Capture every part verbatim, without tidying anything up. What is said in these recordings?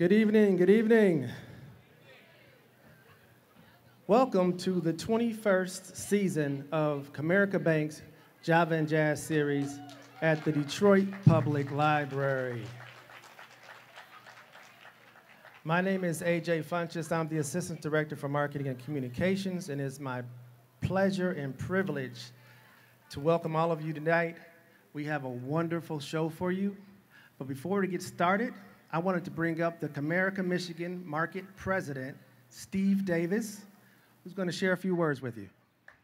Good evening, good evening. Welcome to the twenty-first season of Comerica Bank's Java and Jazz series at the Detroit Public Library. My name is A J Funches. I'm the Assistant Director for Marketing and Communications, and it's my pleasure and privilege to welcome all of you tonight. We have a wonderful show for you. But before we get started, I wanted to bring up the Comerica, Michigan Market President, Steve Davis, who's going to share a few words with you.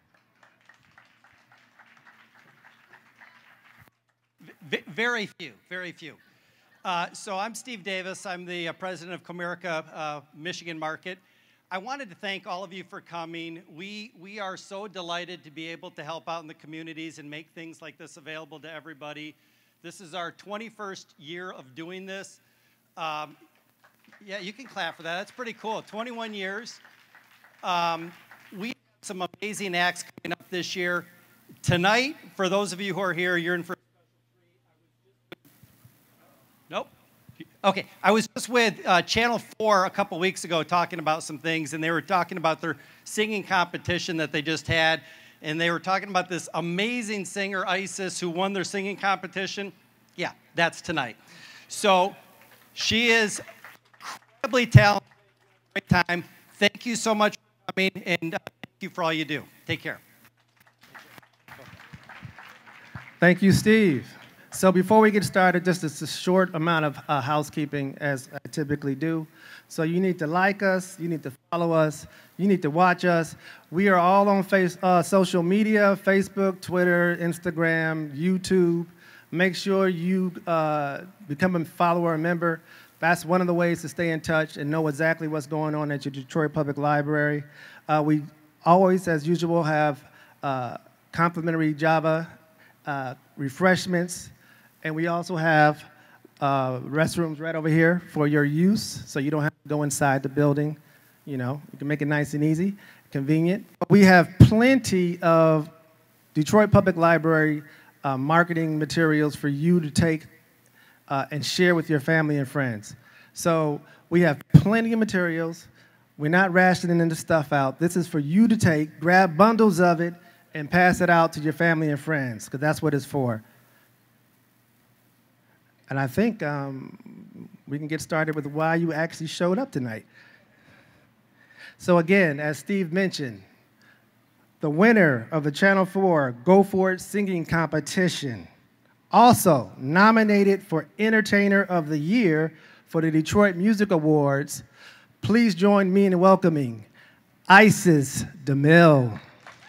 V very few, very few. Uh, so I'm Steve Davis. I'm the uh, president of Comerica, uh, Michigan Market. I wanted to thank all of you for coming. We, we are so delighted to be able to help out in the communities and make things like this available to everybody. This is our twenty-first year of doing this. Um, yeah, you can clap for that. That's pretty cool. twenty-one years. Um, we have some amazing acts coming up this year. Tonight, for those of you who are here, you're in for Nope. Okay, I was just with uh, Channel four a couple weeks ago talking about some things, and they were talking about their singing competition that they just had, and they were talking about this amazing singer, Isis, who won their singing competition. Yeah, that's tonight. So she is incredibly talented. Great time. Thank you so much for coming, and uh, thank you for all you do. Take care. Thank you, Steve. So before we get started, just a short amount of uh, housekeeping, as I typically do. So you need to like us, you need to follow us, you need to watch us. We are all on face, uh, social media, Facebook, Twitter, Instagram, YouTube. Make sure you uh, become a follower, a member. That's one of the ways to stay in touch and know exactly what's going on at your Detroit Public Library. Uh, we always, as usual, have uh, complimentary Java uh, refreshments. And we also have uh, restrooms right over here for your use, so you don't have to go inside the building. You know, you can make it nice and easy, convenient. We have plenty of Detroit Public Library uh, marketing materials for you to take uh, and share with your family and friends. So we have plenty of materials. We're not rationing the stuff out. This is for you to take, grab bundles of it, and pass it out to your family and friends, because that's what it's for. And I think um, we can get started with why you actually showed up tonight. So again, as Steve mentioned, the winner of the Channel four Go For It singing competition, also nominated for Entertainer of the Year for the Detroit Music Awards. Please join me in welcoming Isis Damil.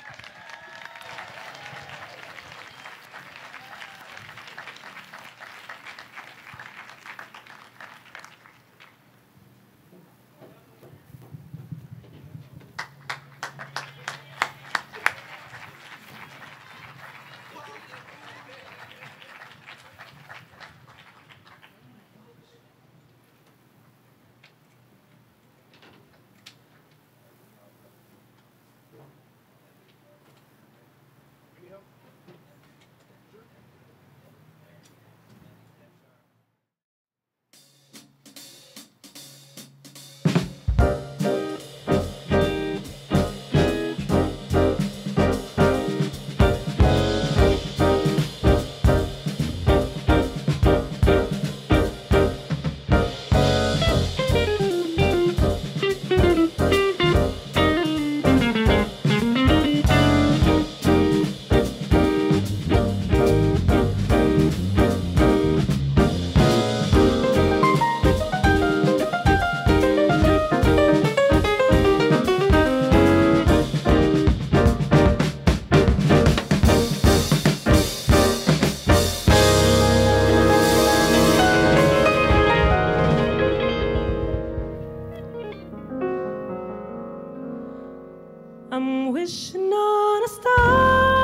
I'm wishing on a star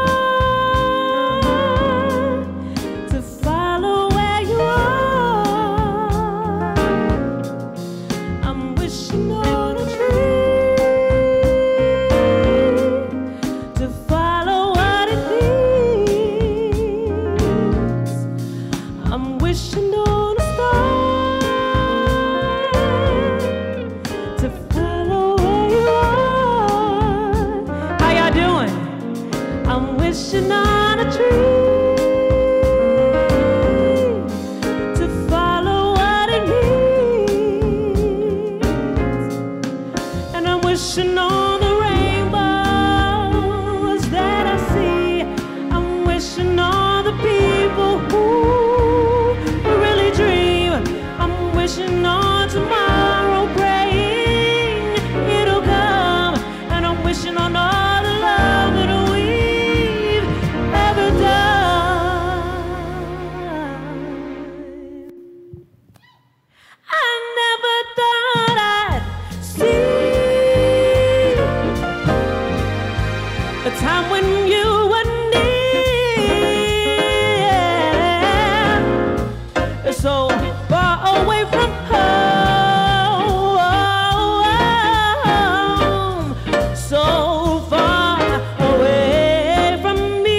to follow where you are. I'm wishing on a tree to follow what it leads. I'm wishing on a star wishing on tomorrow, praying it'll come. And I'm wishing on all the love that we've ever done. I never thought I'd see a time when you were near, so far away from home, so far away from me.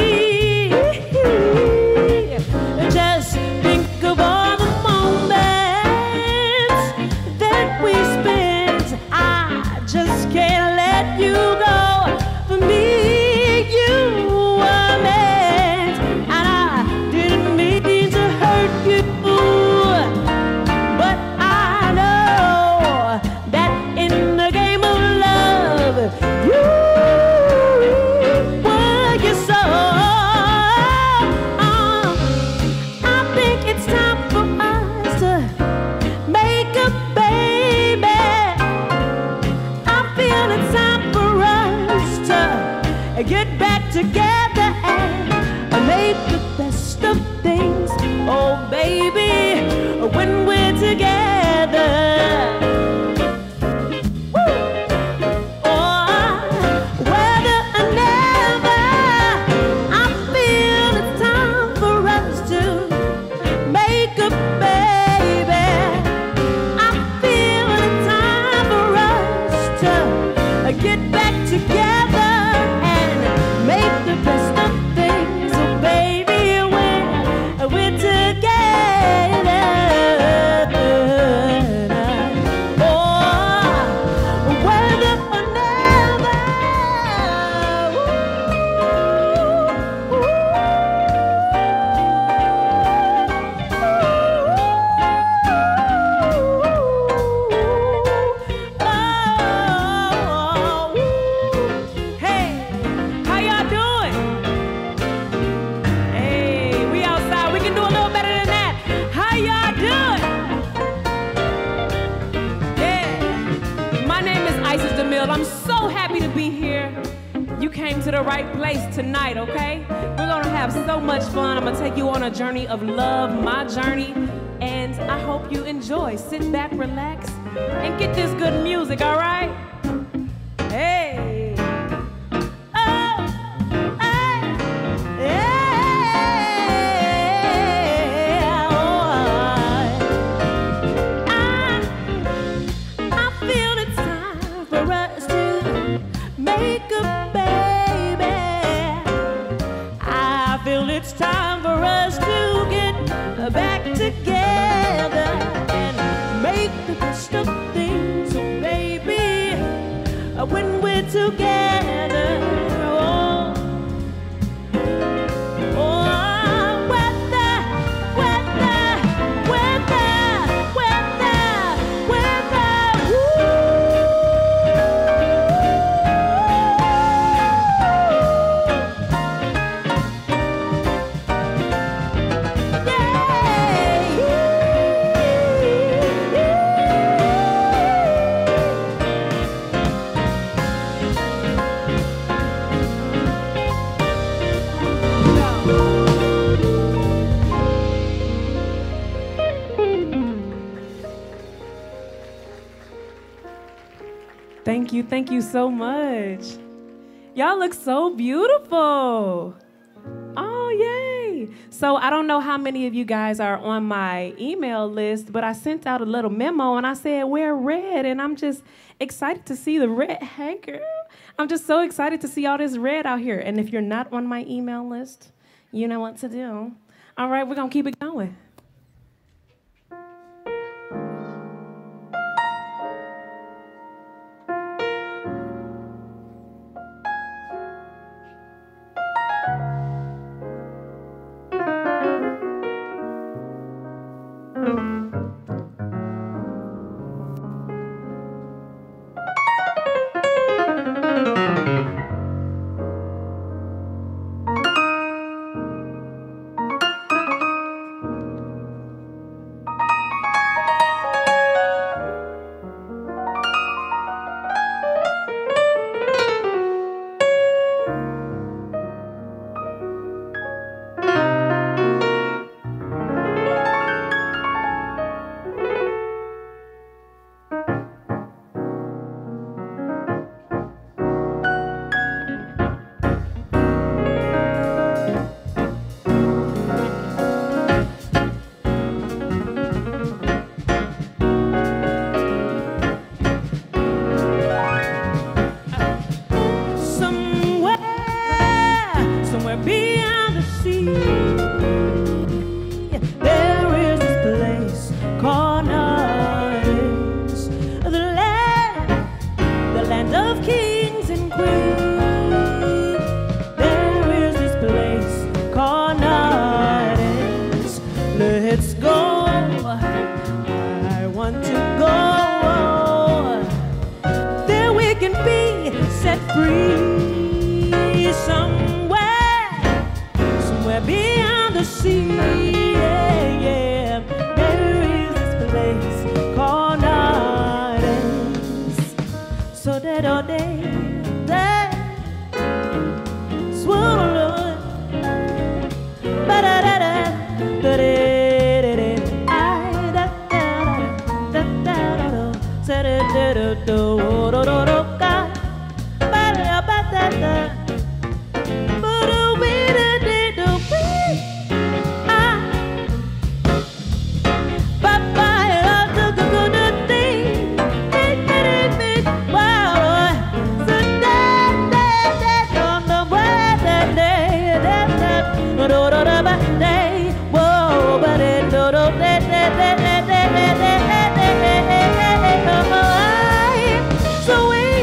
Just think of all the moments that we spent. I just can't let you go. For me, you were meant, and I didn't mean to hurt you. But I know that in the game of love, you were your soul. I think it's time for us to make a baby. I feel it's time for us to get back together and make the best of things. Oh, baby, when we're together. Woo! Oh, whether or never, I feel it's time for us to make a baby. I feel it's time for us to get back together and make the best of things. So baby, when we're together. Oh, whether or never. Ooh, ooh, oh, hey, how y'all doing? Hey, we outside. We can do a little better than that. How y'all doing? Yeah. My name is Isis Damil. I'm so happy to be here. You came to the right place tonight, okay? We're gonna have so much fun. I'm gonna take you on a journey of love, my journey, and I hope you enjoy. Sit back, relax, and get this good music, all right? Hey. Oh, hey, yeah, oh, I, I feel it's time for us to make a baby. I feel it's time for us to get back together and make the best of things. So baby, when we're together, oh, oh, weather, weather, weather, weather, weather, woo. Thank you, thank you so much. Y'all look so beautiful. Oh, yay. So I don't know how many of you guys are on my email list, but I sent out a little memo and I said, wear red. And I'm just excited to see the red. Hey, girl. I'm just so excited to see all this red out here. And if you're not on my email list, you know what to do. All right, we're going to keep it going. want to go. There we can be set free somewhere, somewhere beyond the sea. Yeah, yeah. There is this place called Gardens. So that all day, that swallow, ba da da da da da. So we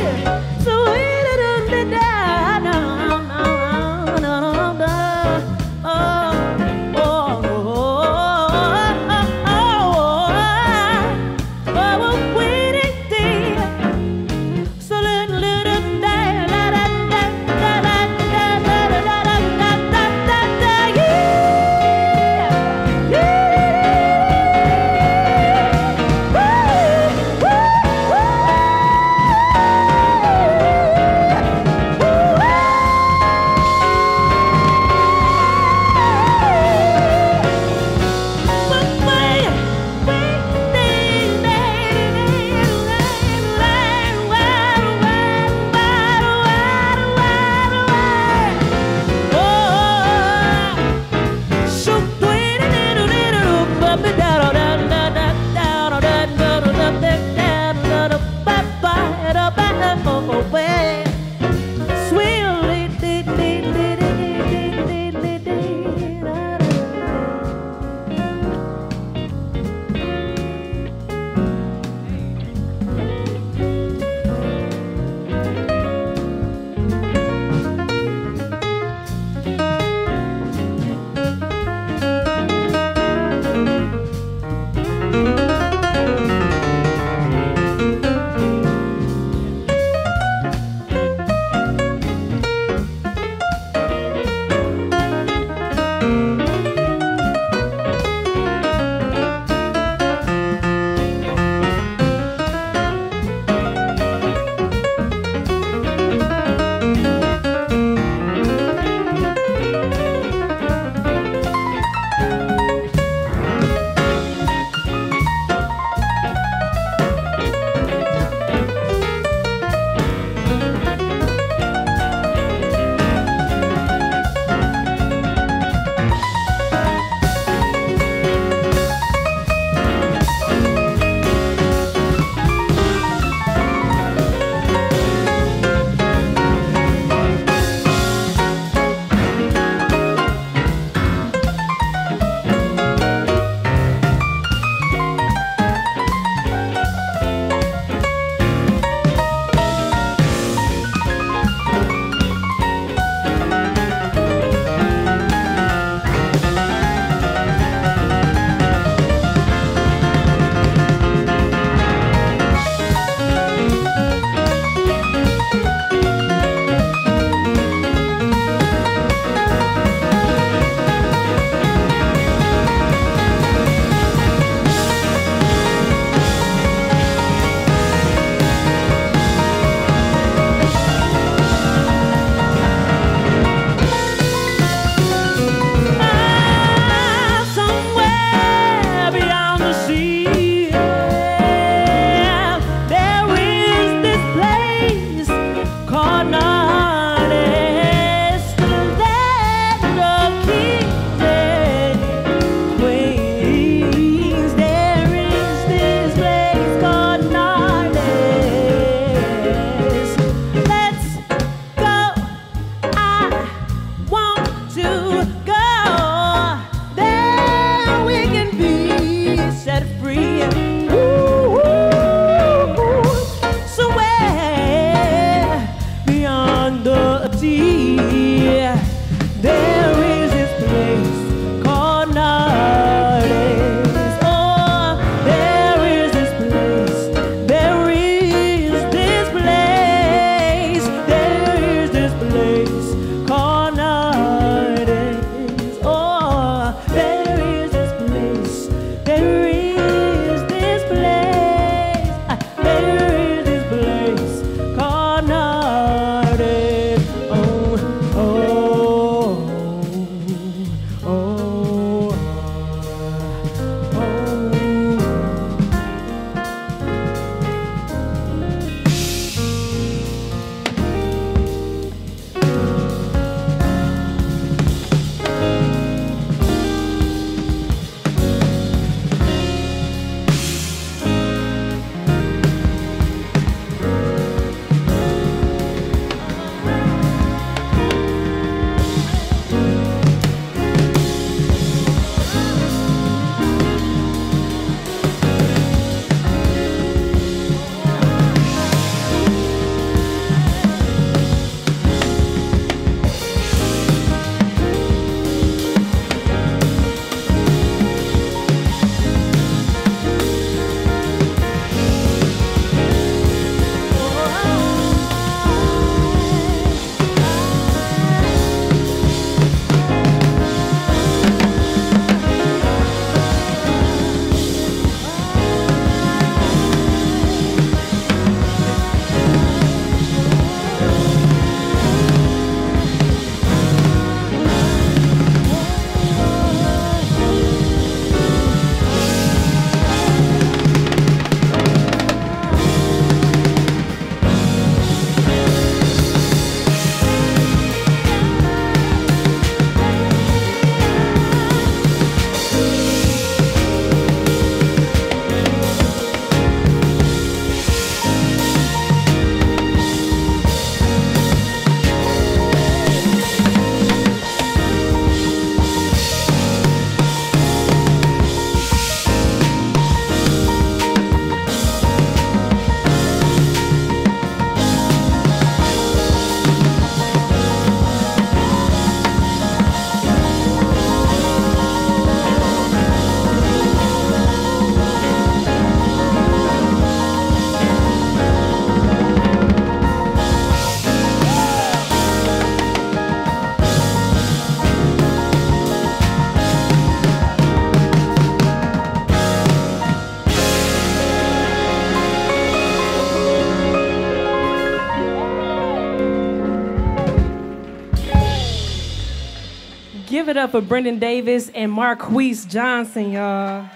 Give it up for Brendan Davis and Marquise Johnson, y'all.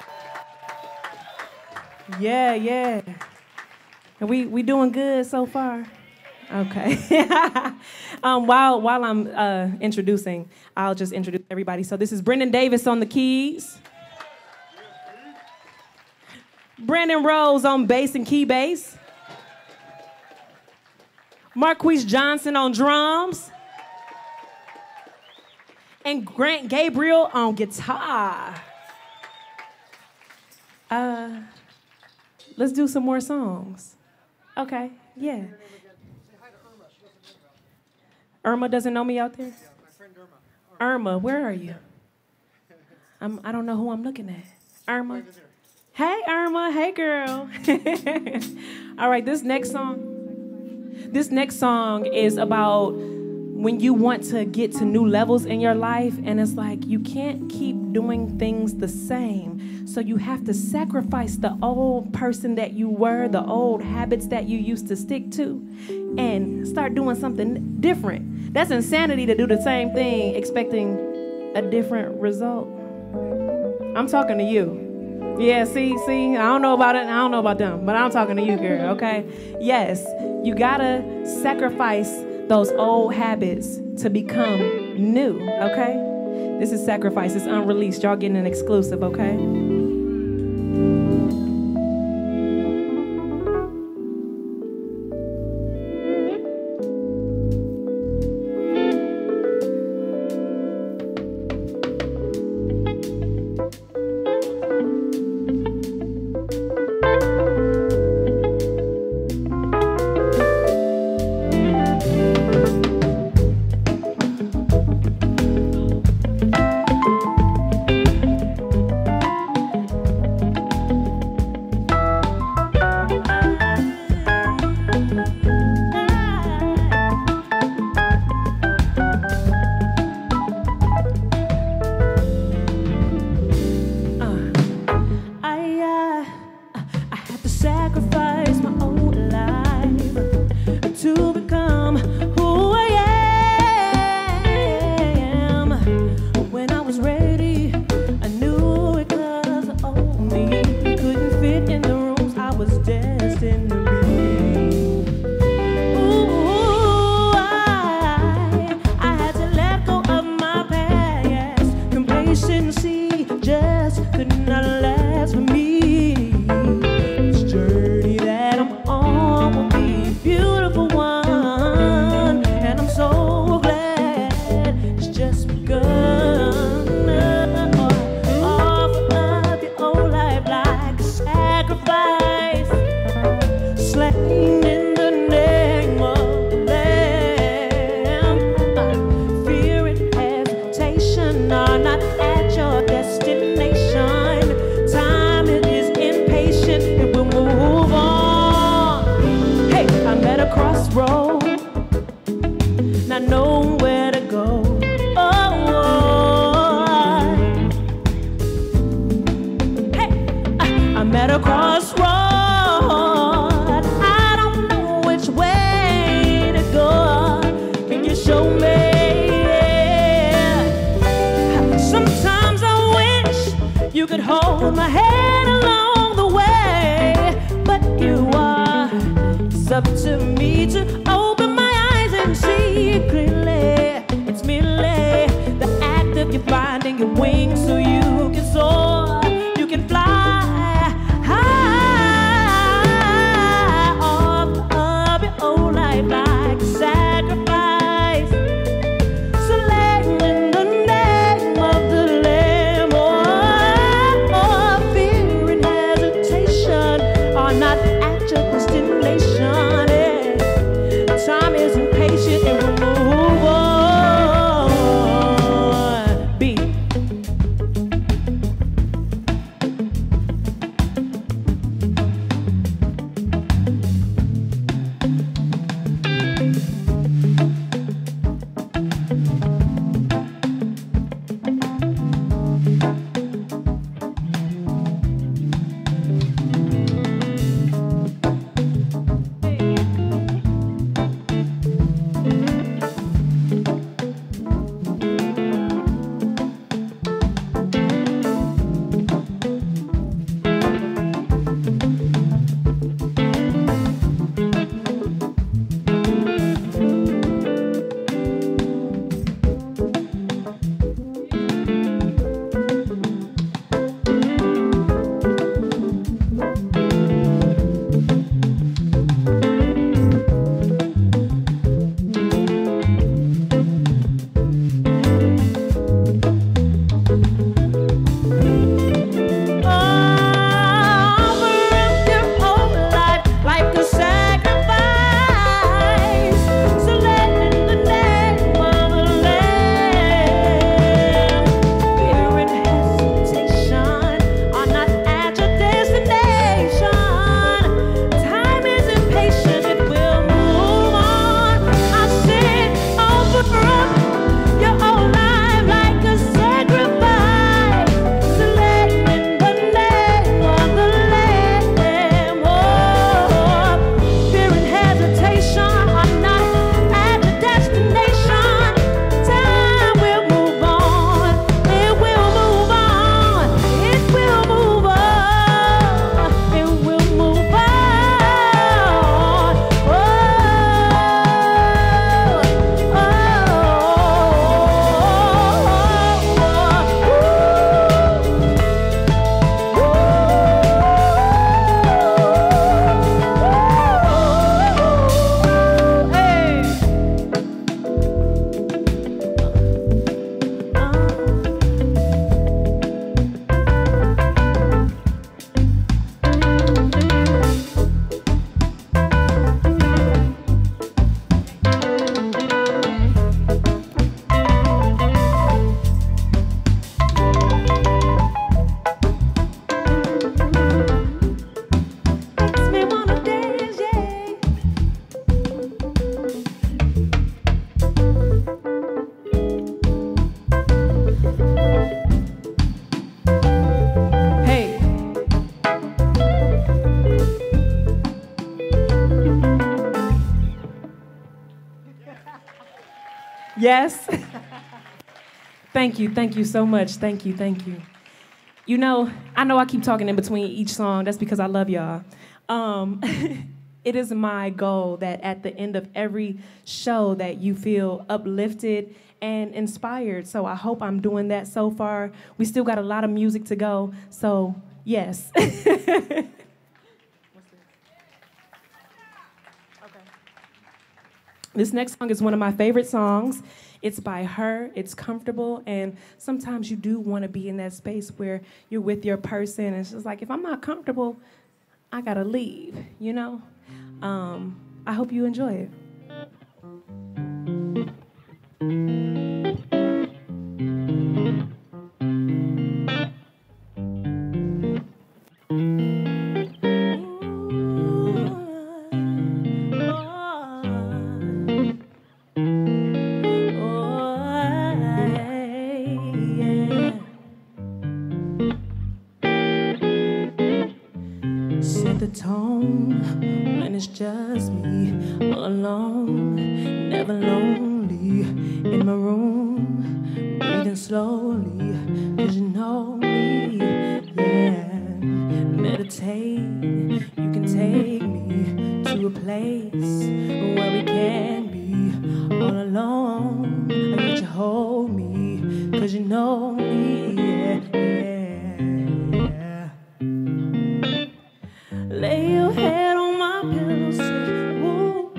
Yeah, yeah. Are we, we doing good so far? Okay. um, while, while I'm uh, introducing, I'll just introduce everybody. So this is Brendan Davis on the keys. Brandon Rose on bass and key bass. Marquise Johnson on drums. And Grant Gabriel on guitar. Uh, let's do some more songs. Okay, yeah. Irma doesn't know me out there? Yeah, my friend Irma. Irma, where are you? I'm, I don't know who I'm looking at. Irma. Hey, Irma. Hey, girl. All right, this next song. This next song is about when you want to get to new levels in your life, and it's like you can't keep doing things the same. So you have to sacrifice the old person that you were, the old habits that you used to stick to, and start doing something different. That's insanity to do the same thing expecting a different result. I'm talking to you. Yeah, see, see, I don't know about it, I don't know about them, but I'm talking to you, girl, okay? Yes, you gotta sacrifice those old habits to become new, okay? This is Sacrifice, it's unreleased. Y'all getting an exclusive, okay? Yes. Thank you, thank you so much. Thank you, thank you. You know, I know I keep talking in between each song. That's because I love y'all. Um, it is my goal that at the end of every show that you feel uplifted and inspired. So I hope I'm doing that so far. We still got a lot of music to go. So yes. This next song is one of my favorite songs. It's by her, it's comfortable, and sometimes you do want to be in that space where you're with your person, and it's just like, if I'm not comfortable, I gotta leave, you know? Um, I hope you enjoy it. The tone when it's just me all alone, never lonely in my room, breathing slowly, cause you know me, yeah. Meditate, you can take me to a place where we can be all alone. I let you hold me, cause you know me, yeah, yeah, yeah. Lay your head on my pillow, say, ooh,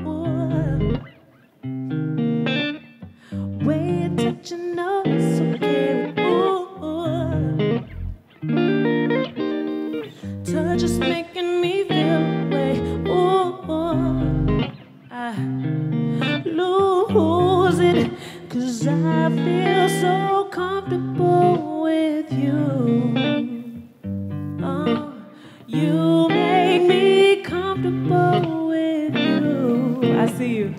ooh. Way you touch your nose, okay, ooh, ooh. Touch is making me feel away, ooh, ooh. I lose it, cause I feel so comfortable with you. Oh, you make me comfortable with you. I see you.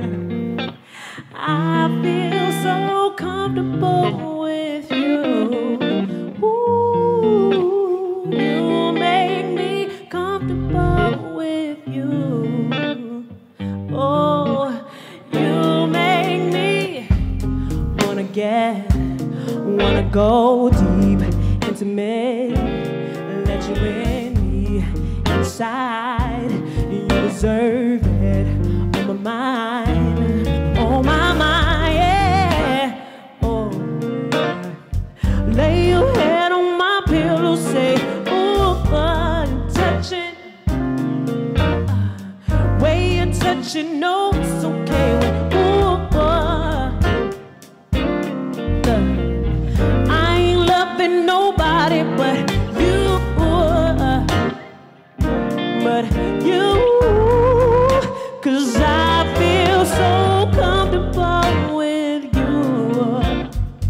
I feel so comfortable with you. Ooh, you make me comfortable with you. Oh, you make me wanna get, wanna go deep, intimate, let you in me inside. You deserve it on my mind, on my mind, yeah. Oh, yeah. Lay your head on my pillow, say, ooh, I'm touching. Uh, way you touch it, no, it's okay. Ooh, uh, uh, I ain't loving nobody but you, uh, but you, cause I feel so comfortable with you.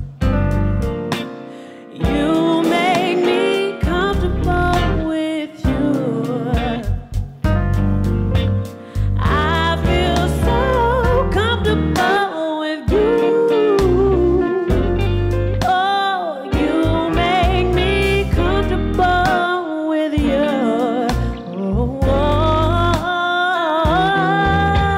You make me comfortable with you. I feel so comfortable with you. Oh, you make me comfortable with you. Oh, oh, oh.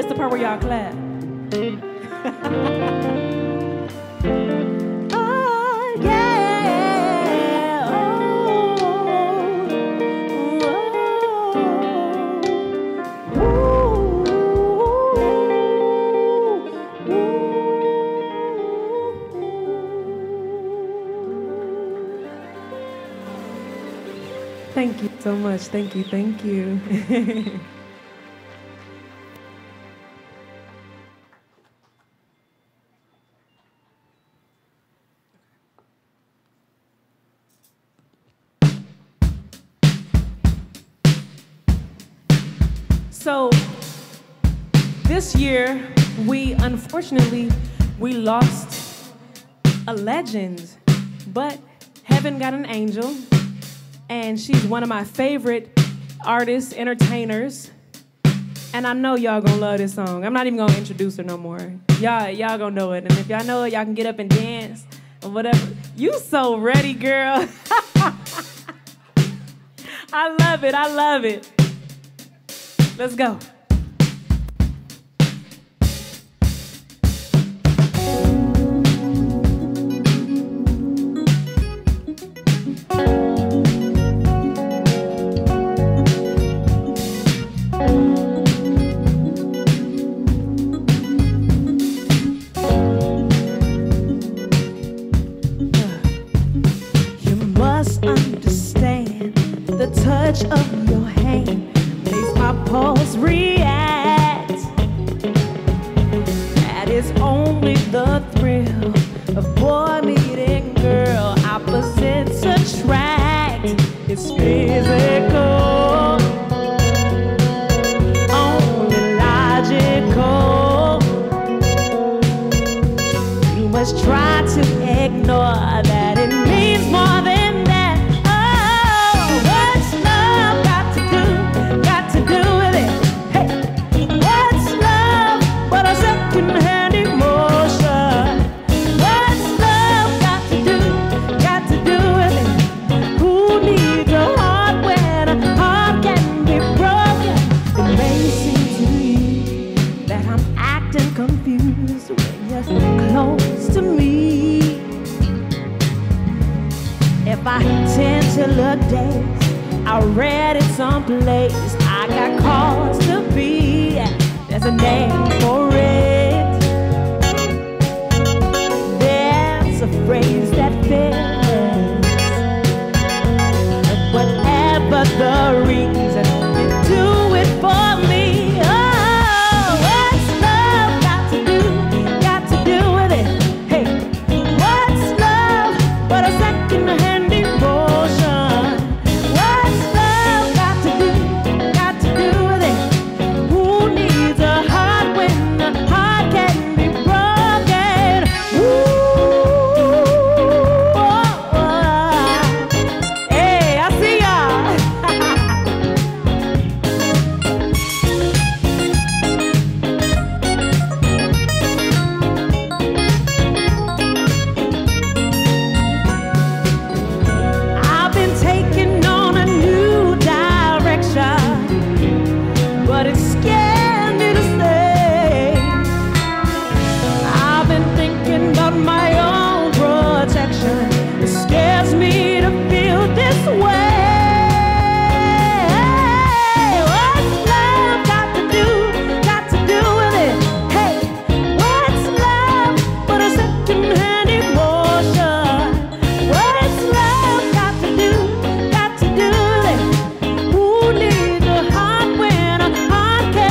This the part where y'all clap. Oh, yeah. Oh, ooh, ooh. Thank you so much. Thank you. Thank you. So this year, we unfortunately, we lost a legend, but heaven got an angel, and she's one of my favorite artists, entertainers, and I know y'all gonna love this song. I'm not even gonna introduce her no more. Y'all, y'all gonna know it, and if y'all know it, y'all can get up and dance or whatever. You so ready, girl. I love it, I love it. Let's go. You must understand the touch of your hand makes my pulse react. That is only the thrill of boy meeting girl. Opposites attract. It's physical, only logical. You must try to ignore that it means more than that. Oh, what's love got to do? Got to do with it? Hey, what's love but a second-hand emotion? What's love got to do? Got to do with it? Who needs a heart when a heart can be broken? It may seem to you that I'm acting confused when you're close to me. If I tend to look dazed, I read it someplace. I got cause to be. There's a name for it. There's a phrase that fits. Whatever the reason, you do it for me. Oh, what's love got to do? Got to do with it? Hey, what's love but a second-hand emotion? What's love got to do? Got to do with it? Who needs a heart when a heart can be broken? Ooh, oh, oh. Hey, I see y'all. I've been taking on a new direction, but it scared me to stay. I've been thinking about my own protection. It scares me to feel this way. What's love got to do? Got to do with it? Hey, what's love but a second-hand emotion? What's love got to do? Got to do with it? Who needs a heart when a heart can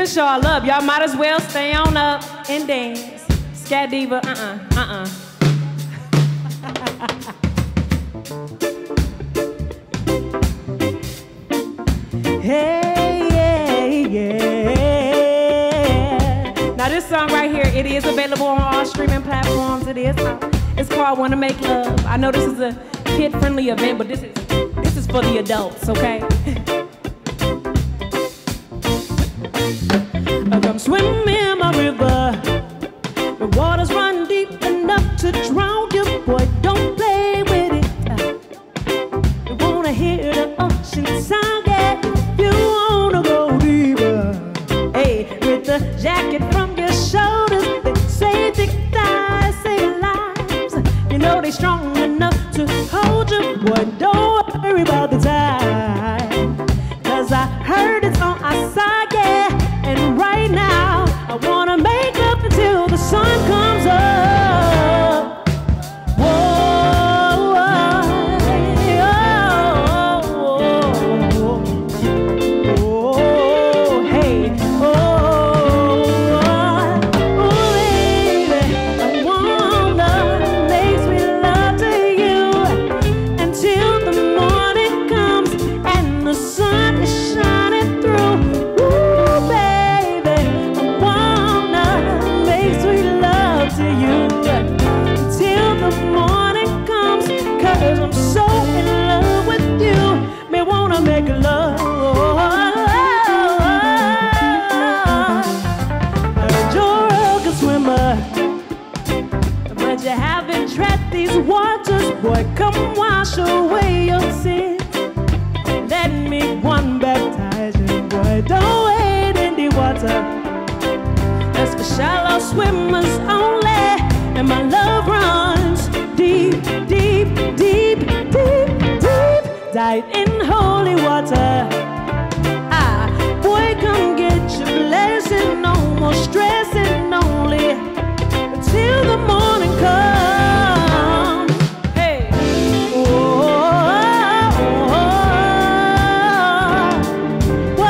to show our love. Y'all might as well stay on up and dance. Scat diva, uh-uh, uh-uh. Hey, yeah, yeah. Now this song right here, it is available on all streaming platforms. It is. It's called "Wanna Make Love." I know this is a kid-friendly event, but this is this is for the adults, okay? Come swim in my river. The waters run deep enough to drown you, boy. Don't play with it. You wanna hear the ocean sound? Yeah, you wanna go deeper. Hey, with the jacket from your shoulders, they say thick thighs save lives. You know they strong enough to hold you, boy. Don't worry about the time, 'cause I heard it's on our side, yeah. And right now, I wanna make up until the sun comes up. Whoa, oh, oh, oh, hey, oh, oh, baby, I wanna make sweet love to you until the morning comes and the sun is shining through. Ooh, baby, I wanna make sweet love to you till the morning comes, 'cause I'm so in love with you. Me wanna make love. You're a good swimmer, but you haven't tread these waters. Boy, come wash away your sins. Let me one baptize you, boy. Don't wade in the water. That's for shallow swimmers only. And my love runs deep, deep, deep, deep, deep. Dive in holy water. Ah, boy, come get your blessing. No more stressing, only till the morning comes. Hey, oh, oh, oh, oh,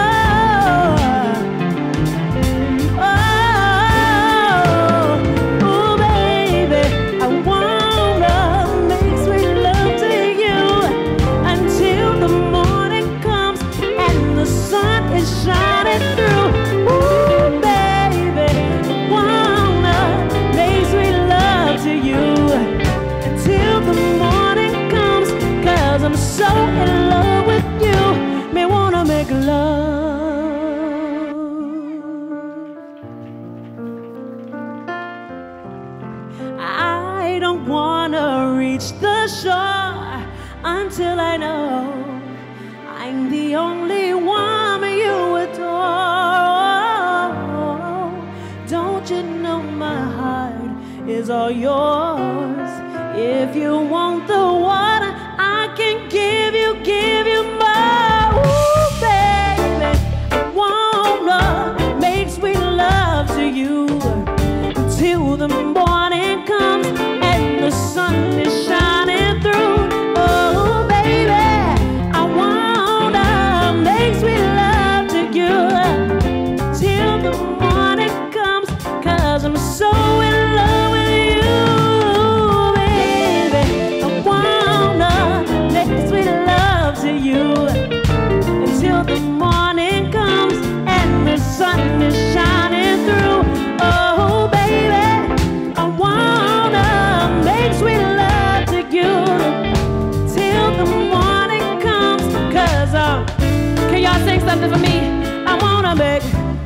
oh, oh, baby, I wanna make sweet love to you until the morning comes and the sun is shining through. Ooh, baby, I wanna make sweet love to you until the morning comes, 'cause I'm so in love with you. Me wanna make love. I don't wanna reach the shore until I know I'm the only woman you adore. Don't you know my heart is all yours? If you want the water, I can give you, give you more. Ooh, baby, I wanna make sweet love to you till the morning comes and the sun is shining through. Oh, baby, I wanna make sweet love to you till the morning comes, 'cause I'm so in love with you, baby. I wanna make sweet love to you until the morning comes and the sun is shining through. Oh, baby, I wanna make sweet love to you till the morning comes, 'cause um, can y'all sing something for me? I wanna make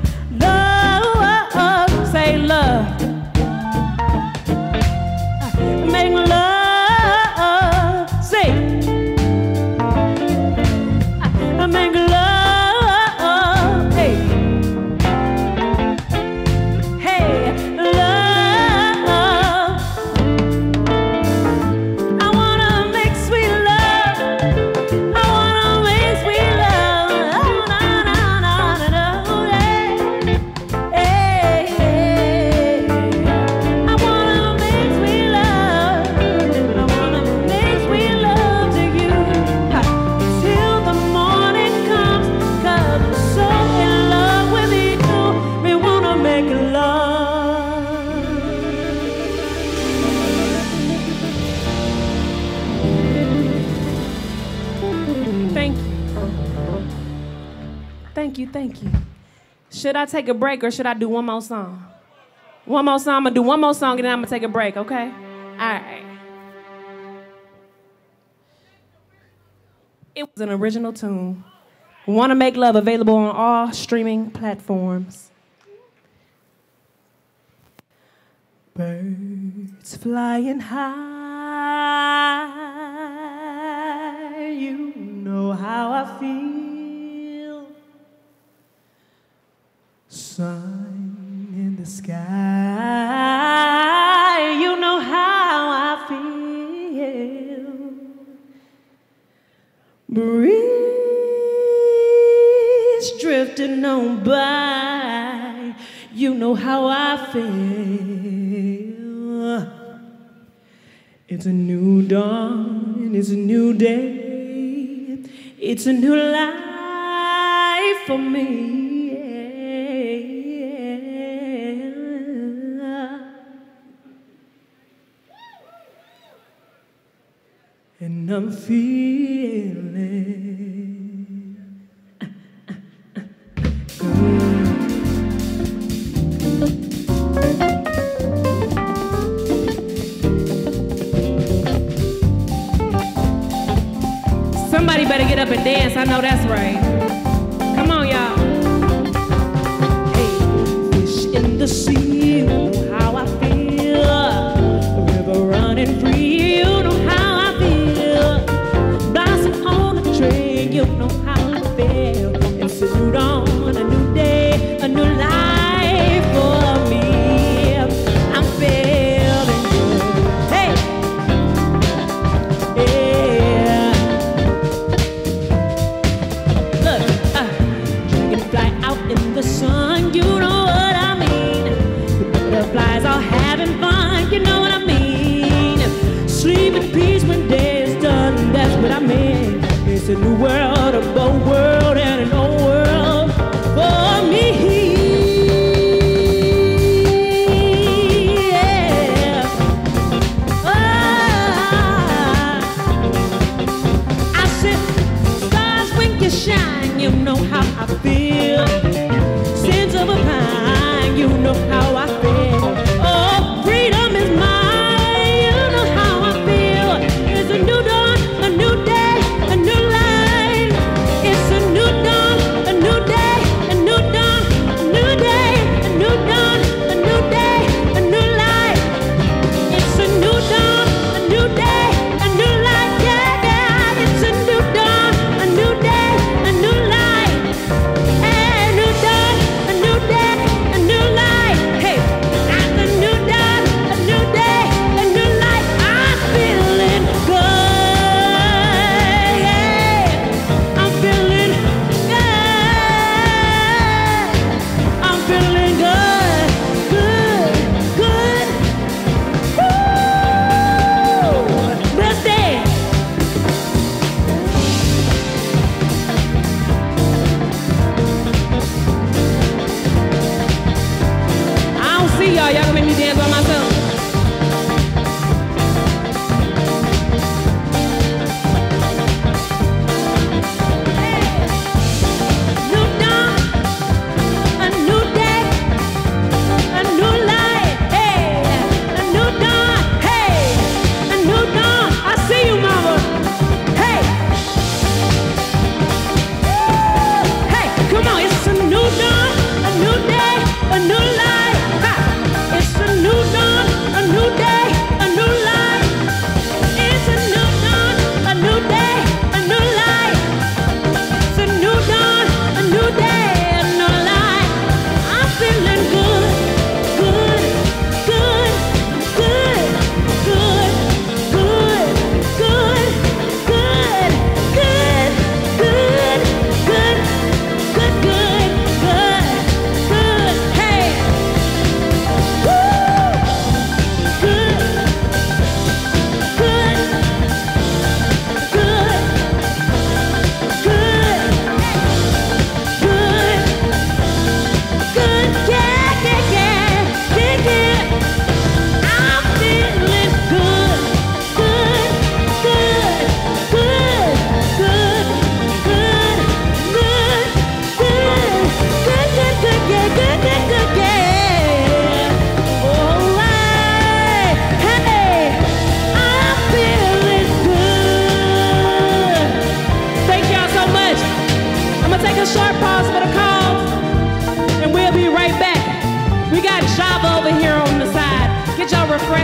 love, say love, make love, say, make love, hey, hey, love. I wanna make sweet love. I wanna make sweet love. Oh, na, na, na, na, na, yeah. thank you, thank you. Should I take a break or should I do one more song? One more song, I'm gonna do one more song and then I'm gonna take a break, okay? All right. It was an original tune. Wanna Make Love, available on all streaming platforms. Birds flying high, you know how I feel. Sun in the sky, you know how I feel. Breeze drifting on by, you know how I feel. It's a new dawn, it's a new day, it's a new life for me. And I'm feeling good. Somebody better get up and dance, I know that's right. Come on, y'all. Hey, fish in the sea, you know how I feel. A river running free, you know how I feel. Blossom on a tree, you know how I feel. It's a new dawn, a new day, a new life for me. I'm feeling good. Hey, yeah. Look, uh, dragonfly out in the sun, you know what I mean. The butterflies are having fun, you know what I mean. Sleep in peace when day is done, that's what I mean. It's a new world, a bold world, and an old world for me. Yeah. Ah, I said, stars when you shine, you know how I feel. Sense of a pine, you know how I feel. Oh, freedom is mine.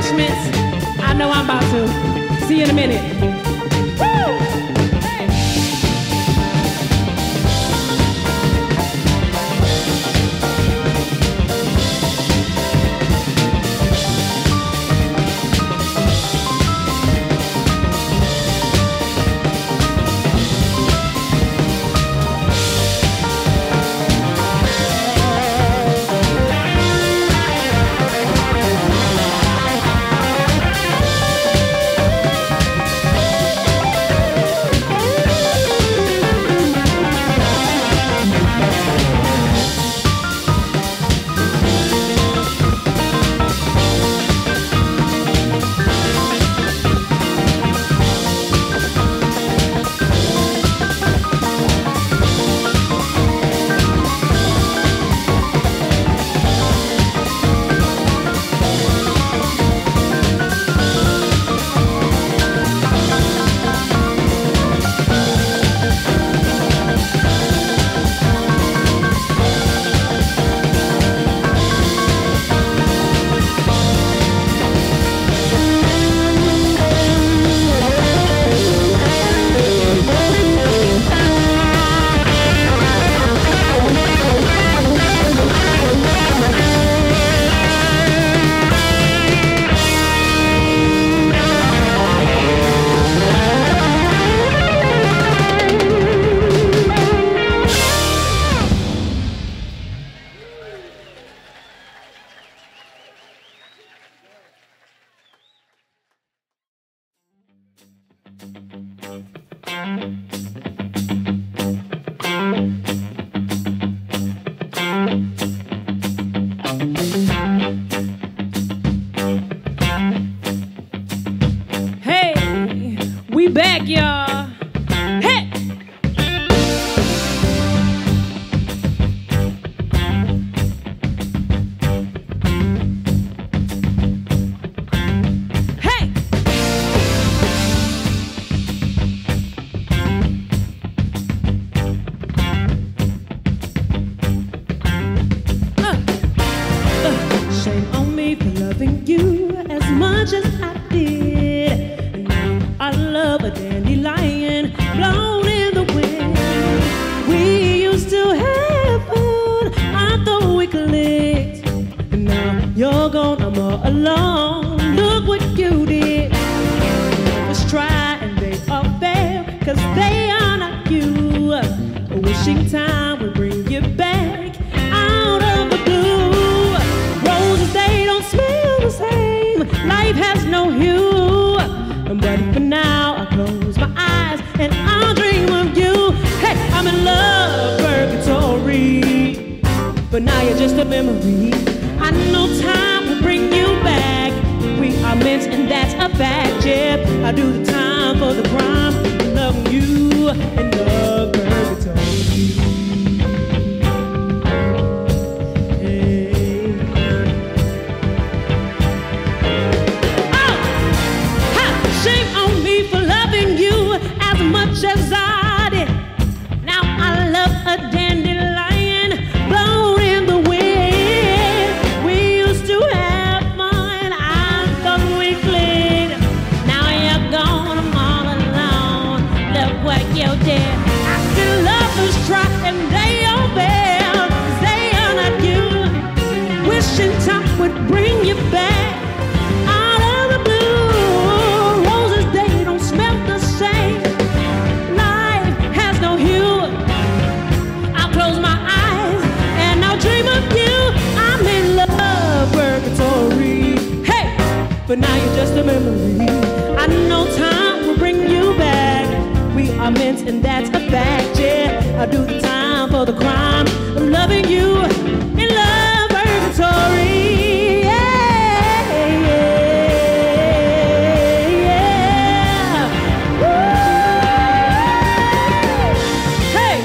refreshments? I know I'm about to. See you in a minute. Woo! Hey, we back, y'all. Hey! Hey! Uh, uh, shame on me for loving you as much as I did. And now I love a dandelion blown in the wind. We used to have fun, I thought we clicked. And now you're gone, I'm all alone. Look what you did. Let's try and they all fail, cause they are not you. A wishing time will bring you back out of the blue. Roses, they don't smell the same. Life has no hue. But for now, I close my eyes and I'll dream of you. Hey, I'm in love, purgatory. But now you're just a memory. I know time will bring you back. We are meant and that's a fact, yeah. I do the time for the crime. Loving you in love, purgatory. Hey. Oh! Ha! Shame on me for loving you as much as I did. Now I love a dandelion blown in the wind. We used to have fun, I thought we clicked. Now you're gone, I'm all alone. Look what you did. I still love this try and they all fail, 'cause they are not you. Wishing time would bring you back out of the blue. Roses, they don't smell the same. Life has no hue. I'll close my eyes and I'll dream of you. I'm in love, purgatory. Hey, but now you're just a memory. I know time will bring you back. We are meant and that's a fact, yeah. I do the time for the crime of loving you in love, purgatory. Yeah, yeah, yeah. Woo! Hey!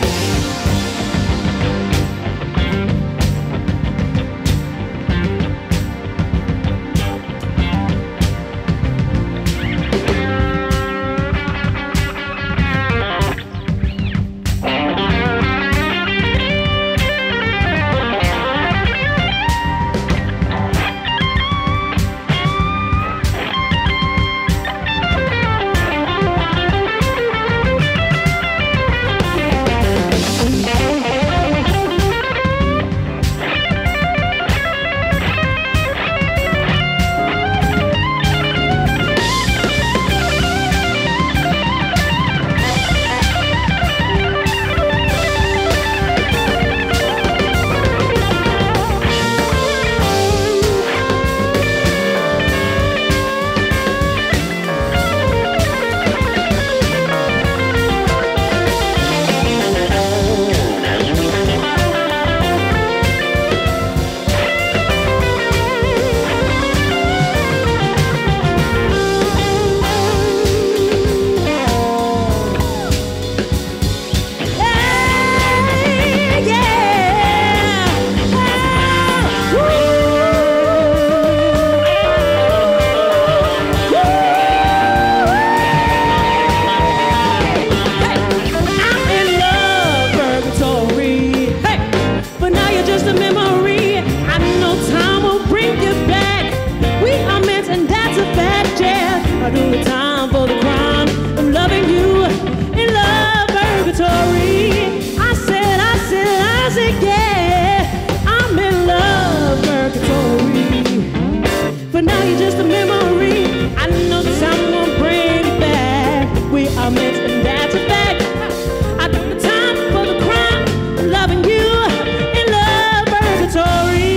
but now you're just a memory. I know time won't bring it back. We are meant and that's a fact. I took the time for the crime of loving you in love purgatory.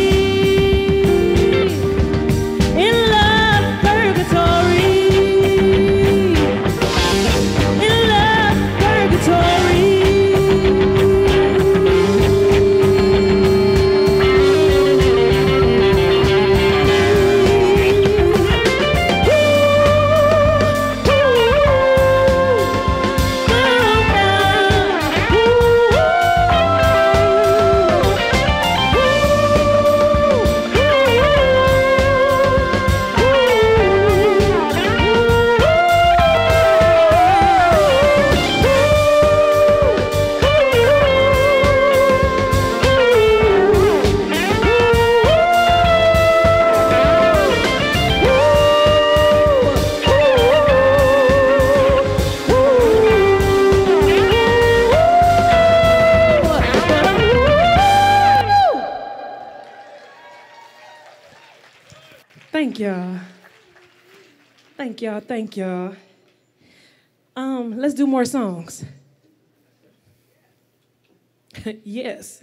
In love purgatory. In love purgatory. Thank y'all. Thank y'all, thank y'all. Um, let's do more songs. Yes.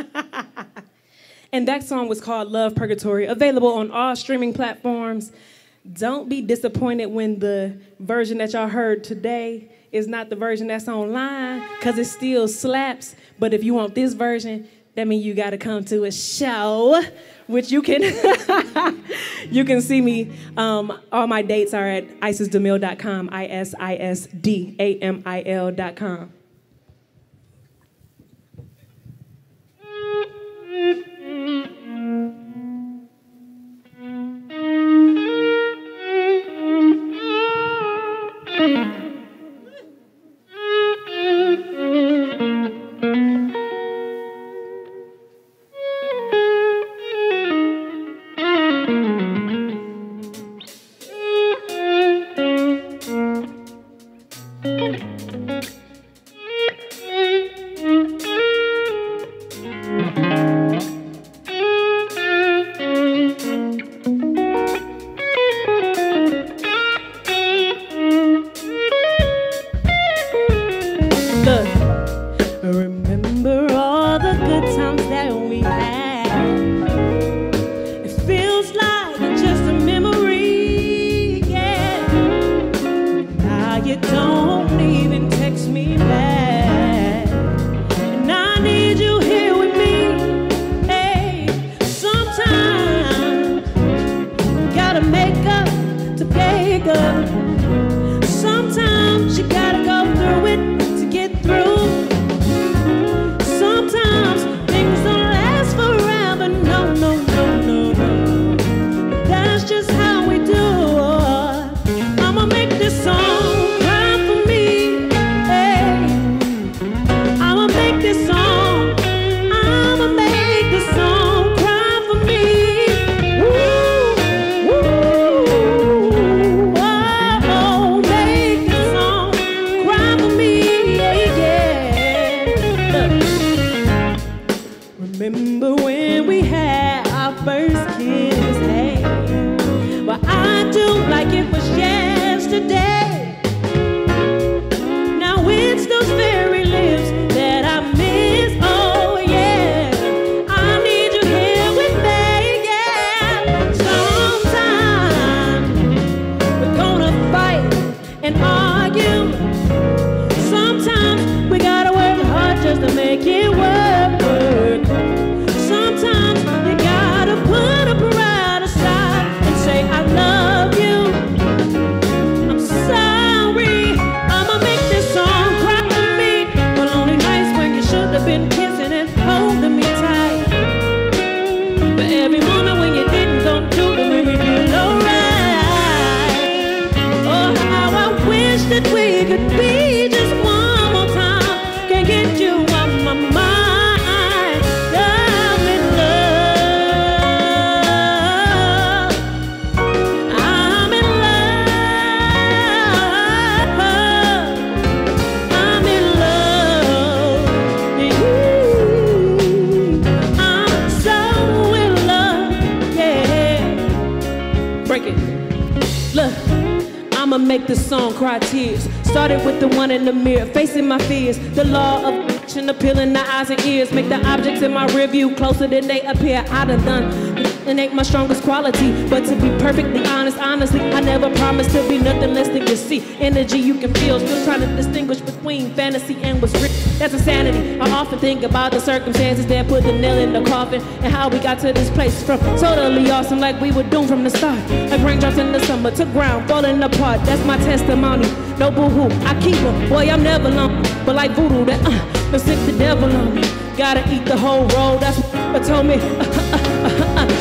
And that song was called Love Purgatory, available on all streaming platforms. Don't be disappointed when the version that y'all heard today is not the version that's online, because it still slaps. But if you want this version, that means you gotta come to a show, which you can you can see me. Um, all my dates are at isis damil dot com, I S I S D A M I L dot com. Wish break it. Look, I'ma make this song cry tears. Started with the one in the mirror, facing my fears. The law of action appealing the eyes and ears. Make the objects in my rear view closer than they appear. I done done. It ain't my strongest quality, but to be perfectly honest, honestly, I never promised to be nothing less than you see. Energy you can feel, still trying to distinguish between fantasy and what's real. That's insanity. I often think about the circumstances that put the nail in the coffin and how we got to this place from totally awesome, like we were doomed from the start. Like raindrops in the summer to ground, falling apart. That's my testimony. No boo-hoo, I keep her. Boy, I'm never alone. But like voodoo, that uh, the sick the devil on me. Gotta eat the whole roll. That's what told me. Uh, uh, uh, uh, uh.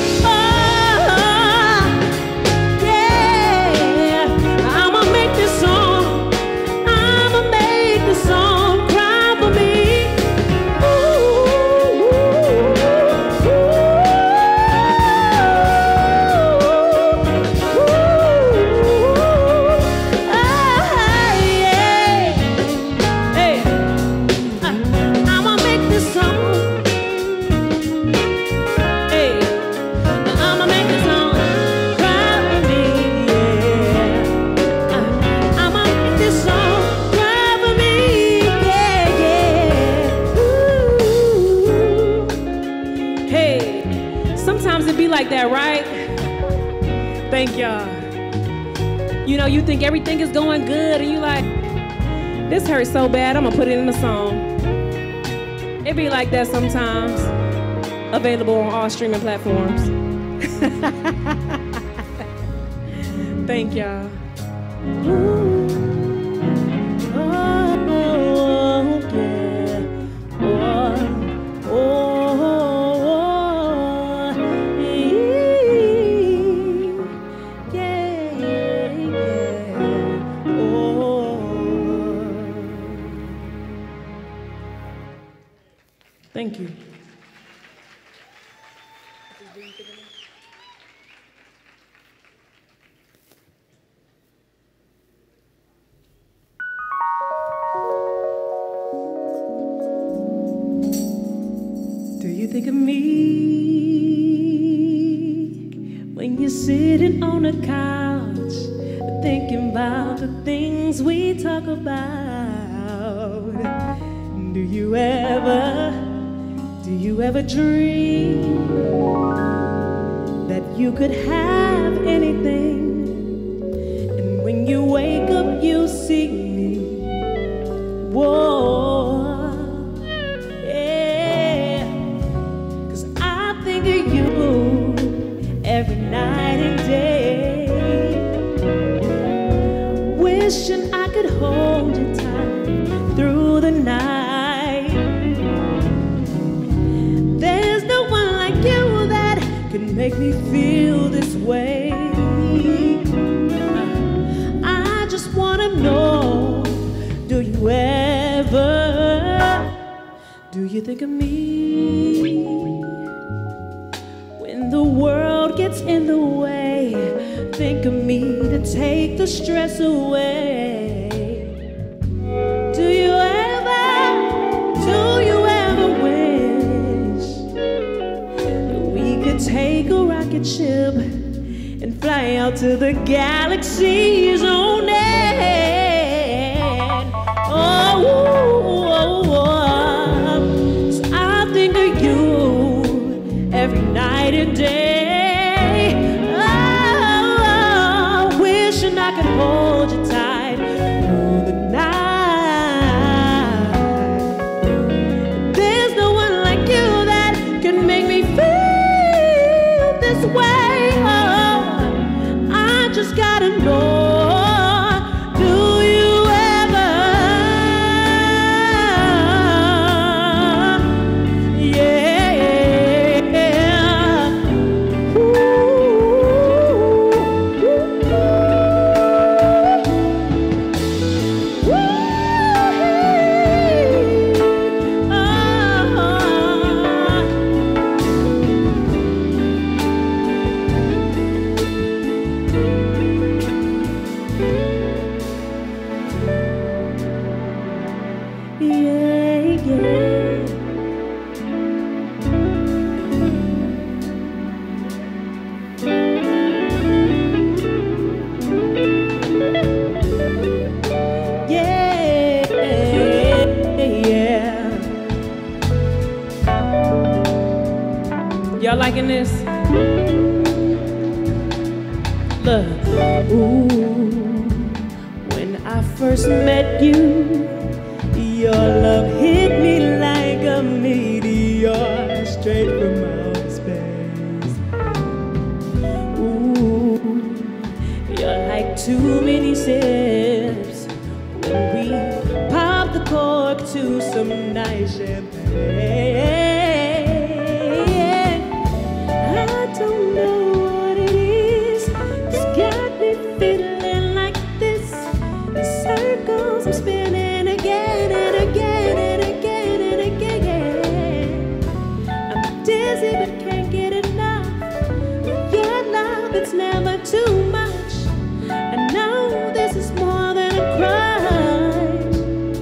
Like that, right? Thank y'all. You know, you think everything is going good and you like, this hurts so bad, I'm gonna put it in a song. It be like that sometimes. Available on all streaming platforms. Thank y'all. Ooh. Oh, yeah. Oh, oh. Thank you. Do you think of me when you're sitting on a couch, thinking about the things we talk about? Do you ever Do you ever dream that you could have anything? And when you wake up, you see me. Whoa, yeah. 'Cause I think of you every night and day, wishing I could hold you tight through the night. Make me feel this way. I just wanna know, do you ever, do you think of me when the world gets in the way? Think of me to take the stress away. Do you ever, do you ever wish that we could take a rocket ship and fly out to the galaxy's own end? Oh, oh, oh, so I think of you every night and day. Oh, wishing I could hold you tight through the night. There's no one like you that can make me feel this way. Oh, I just gotta know. liking this? Look, ooh, when I first met you, your love hit me like a meteor straight from outer space. Ooh, you're like too many sips when we pop the cork to some nice champagne. I don't know what it is, it's got me feeling like this. The circles I'm spinning again and again and again and again. I'm dizzy but can't get enough. Your love, it's never too much. I know this is more than a crime.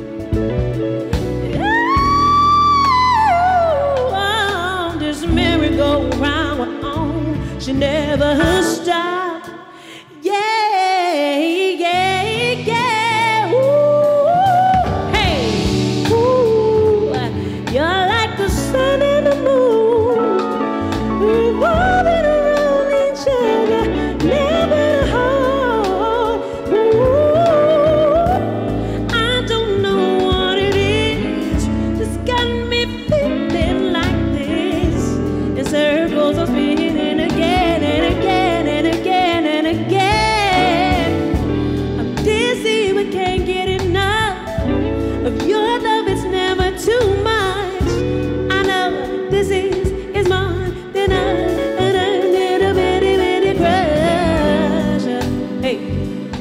Oh, this merry-go-round we're on should never stop. Yeah, yeah, yeah. Ooh, hey, ooh, you're like the sun and the moon, revolving around each other, never to hold. Ooh, I don't know what it is, it's got me feeling like this. In circles of spinning again and again and again and again. I'm dizzy but can't get enough of your love, it's never too much. I know this is, is more than a, a, a little bitty bitty crush. Hey.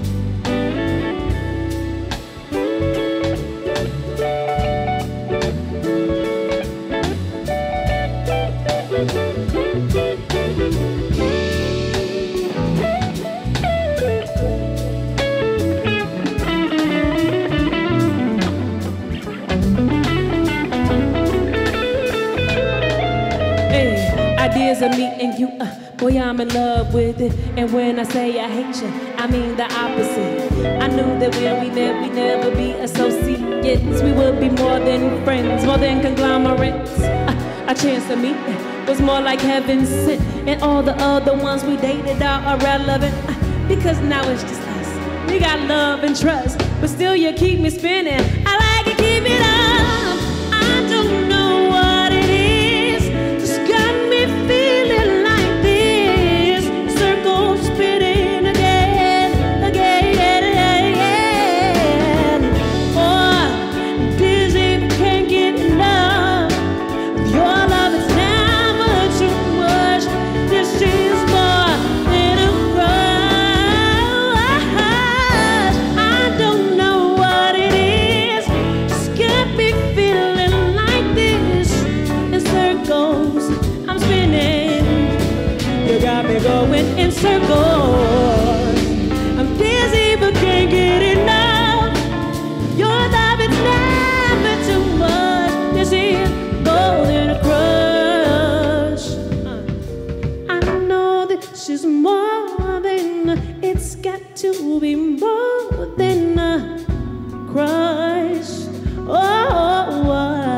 Hey, ideas of me and you, uh, boy, I'm in love with it. And when I say I hate you, I mean the opposite. I knew that when we met, we'd never be associates. We would be more than friends, more than conglomerates. Uh, a chance to meet was more like heaven sent. And all the other ones we dated are irrelevant, uh, because now it's just us. We got love and trust, but still you keep me spinning. I like to keep it up. I don't know what it is, just got me feeling like this. Circles spinning again, again, again. Oh, dizzy but can't get enough. Your love is never too much. This is more than a crush. I don't know what it is, just got me feeling like this. In circles I'm spinning, you got me going in circles. I'm dizzy but can't get enough. Your love is never too much. This is more than a crush. Uh, I know this is more than, it's got to be more than a crush. Oh,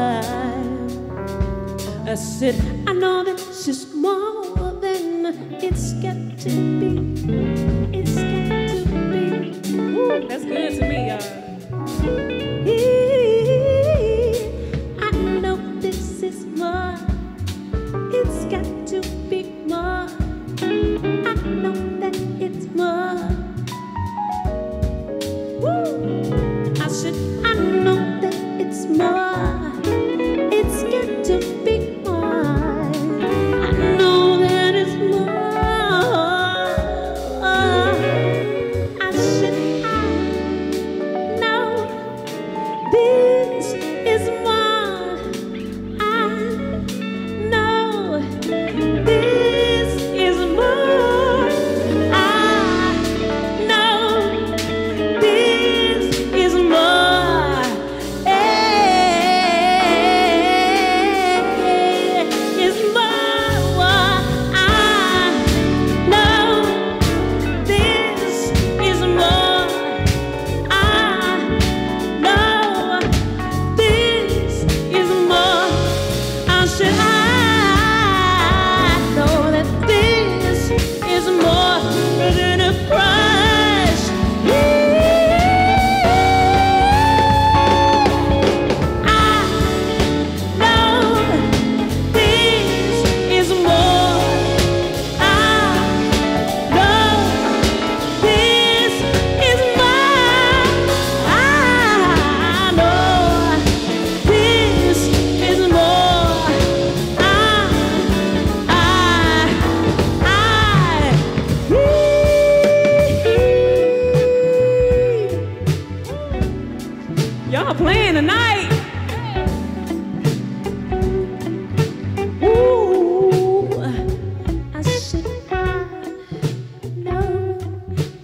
I, I said, I know this is more than, it's got to be, it's got to be. Ooh, that's good to me, y'all. I know this is more, it's got to be more. I know that it's more. Woo! I said, I know that it's more, it's got to be more. I know that it's more.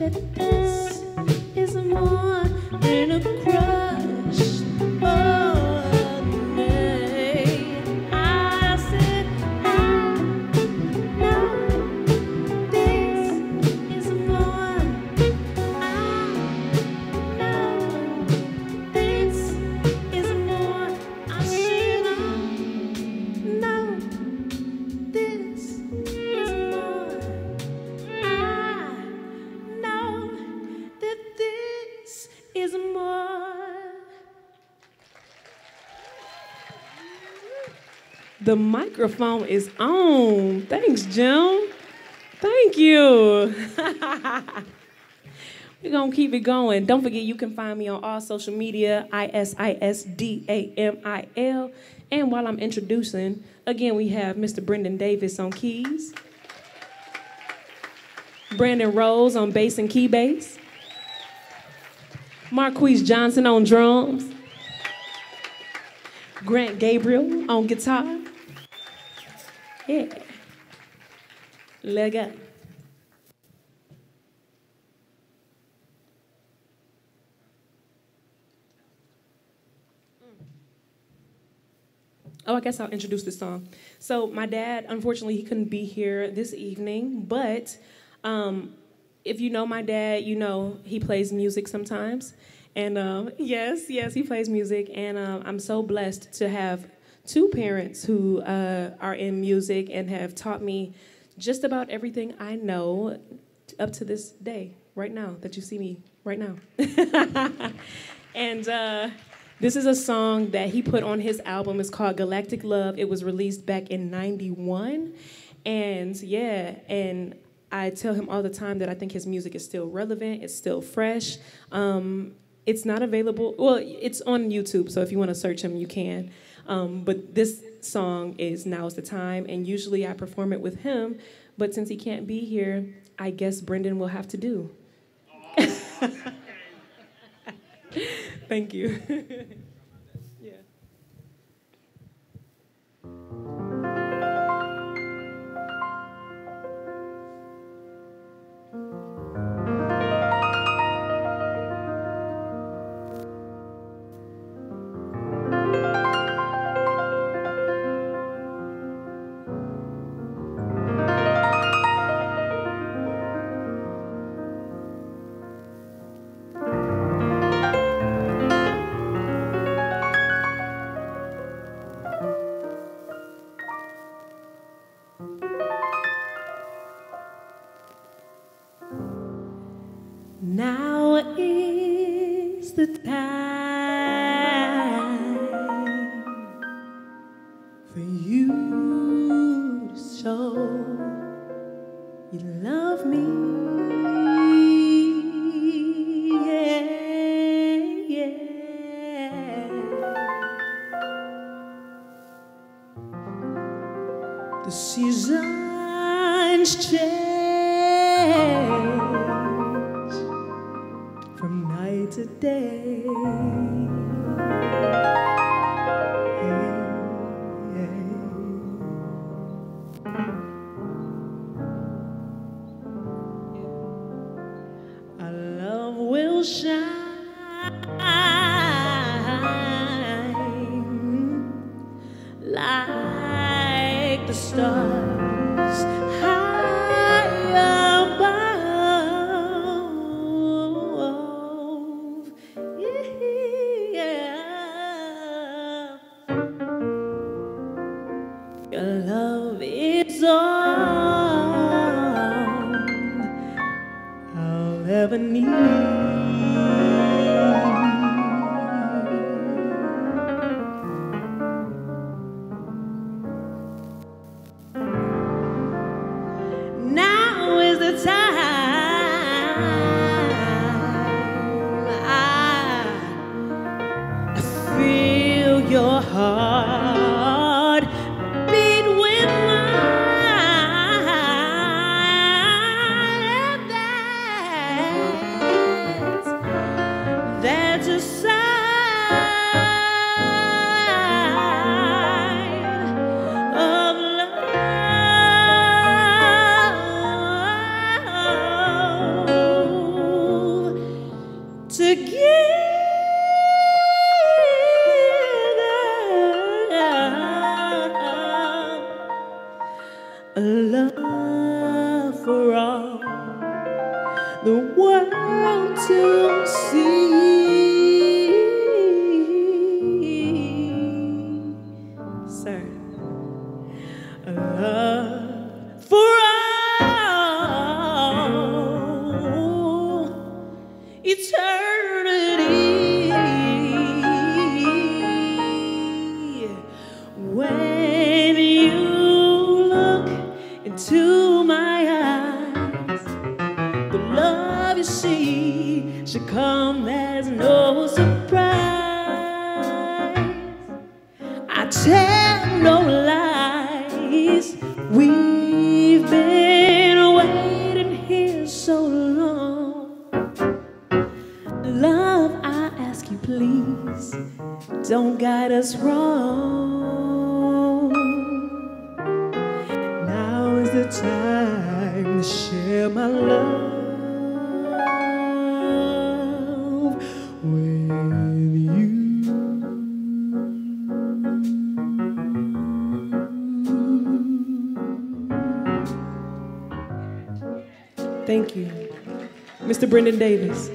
that this is more than a crush. Oh, nay. I said I know this is more. I know this is more. I said I know this is more. I know that this is more. The microphone is on. Thanks, Jim. Thank you. We're going to keep it going. Don't forget, you can find me on all social media, I S I S D A M I L. And while I'm introducing, again, we have Mister Brendan Davis on keys, Brandon Rose on bass and key bass, Marquise Johnson on drums, Grant Gabriel on guitar. Yeah. Let go. Oh, I guess I'll introduce this song. So my dad, unfortunately, he couldn't be here this evening, but um, if you know my dad, you know he plays music sometimes. And um, yes, yes, he plays music, and um, I'm so blessed to have two parents who uh, are in music and have taught me just about everything I know up to this day, right now, that you see me right now. And uh, this is a song that he put on his album. It's called Galactic Love. It was released back in ninety-one. And yeah, and I tell him all the time that I think his music is still relevant, it's still fresh. Um, it's not available, well, it's on YouTube, so if you want to search him, you can. Um, but this song is Now's the Time, and usually I perform it with him, but since he can't be here, I guess Brendan will have to do. Thank you. Yeah. Now is the time for you to show you love me. Yeah, yeah. The seasons change from night to day. Hey, hey. Our love will shine like the stars high above. Yeah. Your love is all I'll ever need. Now is the time. I feel your heart beat with mine. And that's world to see. Sir, love for all eternity. When you look into my eyes, the love you see should come as no surprise. I tell no lies. We've been waiting here so long. Love, I ask you please, don't guide us wrong. Now is the time to share my love with you. Thank you, Mister Brendan Davis.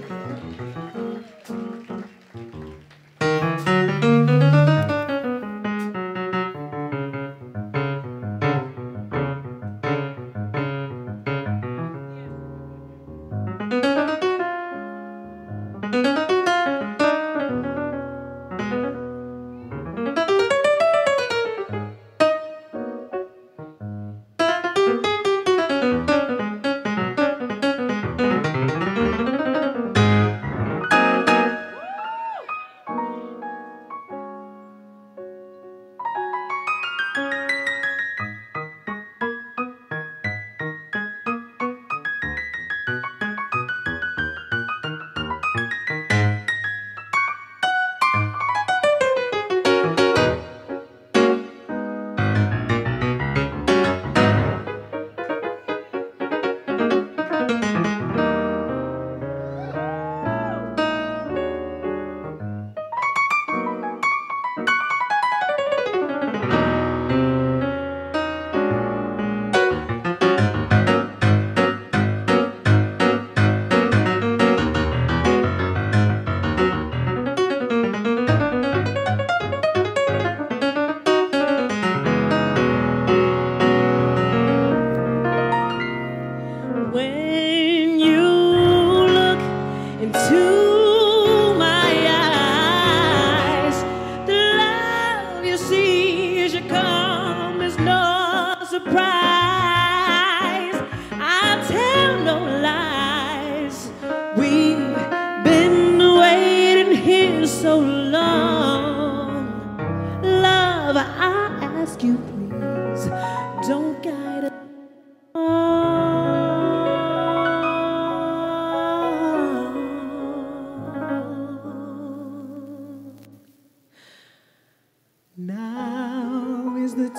Now is the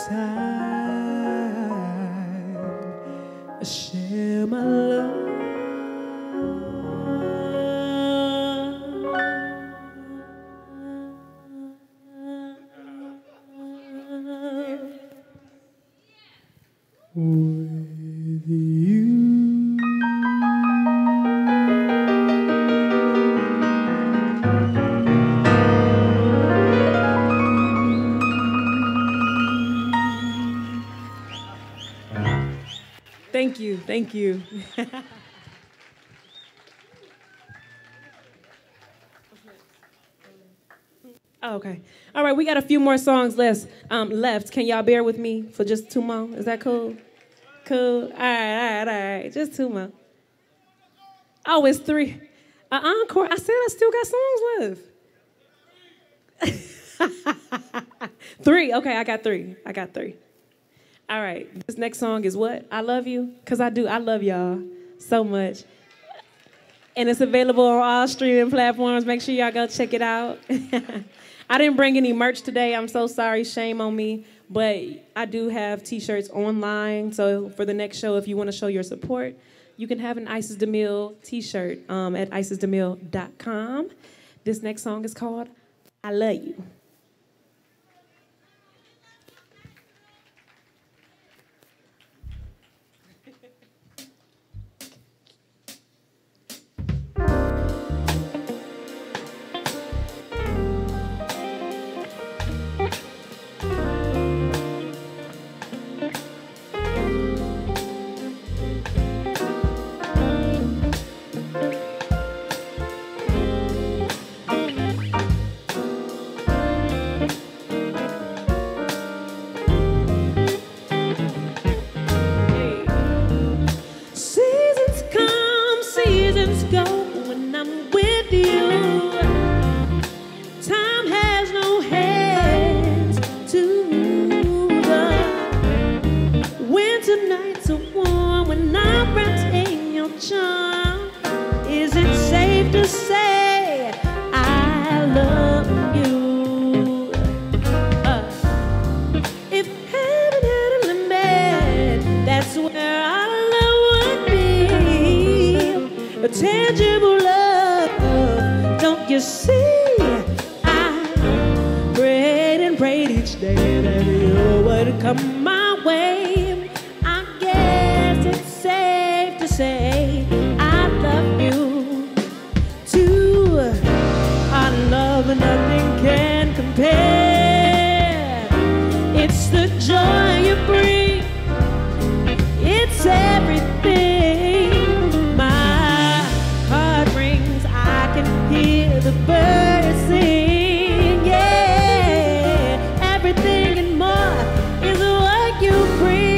time I share my love with you. Thank you, thank you. Oh, okay. All right, we got a few more songs left. Um, left. Can y'all bear with me for just two more? Is that cool? Cool. All right, all right, all right. Just two more. Oh, it's three. Uh, encore. I said I still got songs left. Three. Okay, I got three. I got three. All right, this next song is what? I Love You? Because I do. I love y'all so much. And it's available on all streaming platforms. Make sure y'all go check it out. I didn't bring any merch today. I'm so sorry. Shame on me. But I do have T-shirts online. So for the next show, if you want to show your support, you can have an Isis Damil T-shirt um, at isis damil dot com. This next song is called I Love You. seasons go when I'm with you. Time has no hands to the winter nights are warm when I retain your charm. Is it safe to say I love you? Uh, if heaven had a limit, that's where our love would be. A tangible love, don't you see? Each day that you would come my way. I guess it's safe to say I love you too. Our love nothing can compare. It's the joy you bring, it's everything. My heart rings, I can hear the birds sing. Everything and more is what you bring.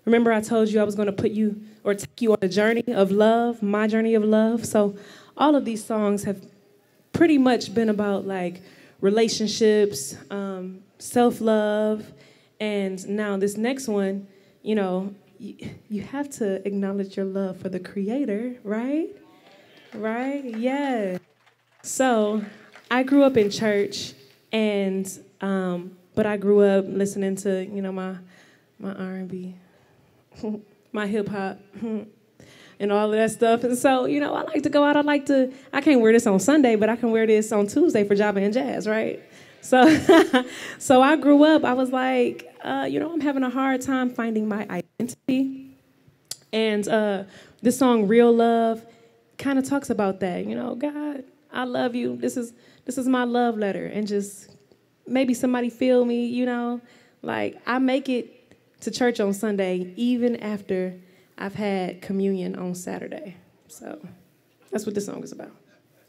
Remember I told you I was going to put you or take you on a journey of love, my journey of love. So all of these songs have pretty much been about like relationships, um, self-love, and now this next one, you know, you, you have to acknowledge your love for the Creator, right? Right? Yeah. So I grew up in church, and um, but I grew up listening to, you know, my my R and B, my hip hop, and all of that stuff. And so, you know, I like to go out. I like to. I can't wear this on Sunday, but I can wear this on Tuesday for Java and Jazz, right? So, so I grew up. I was like, uh, you know, I'm having a hard time finding my identity, and uh, this song, "Real Love," kind of talks about that. You know, God, I love you. This is this is my love letter, and just maybe somebody feel me. You know, like I make it to church on Sunday, even after I've had communion on Saturday. So that's what this song is about.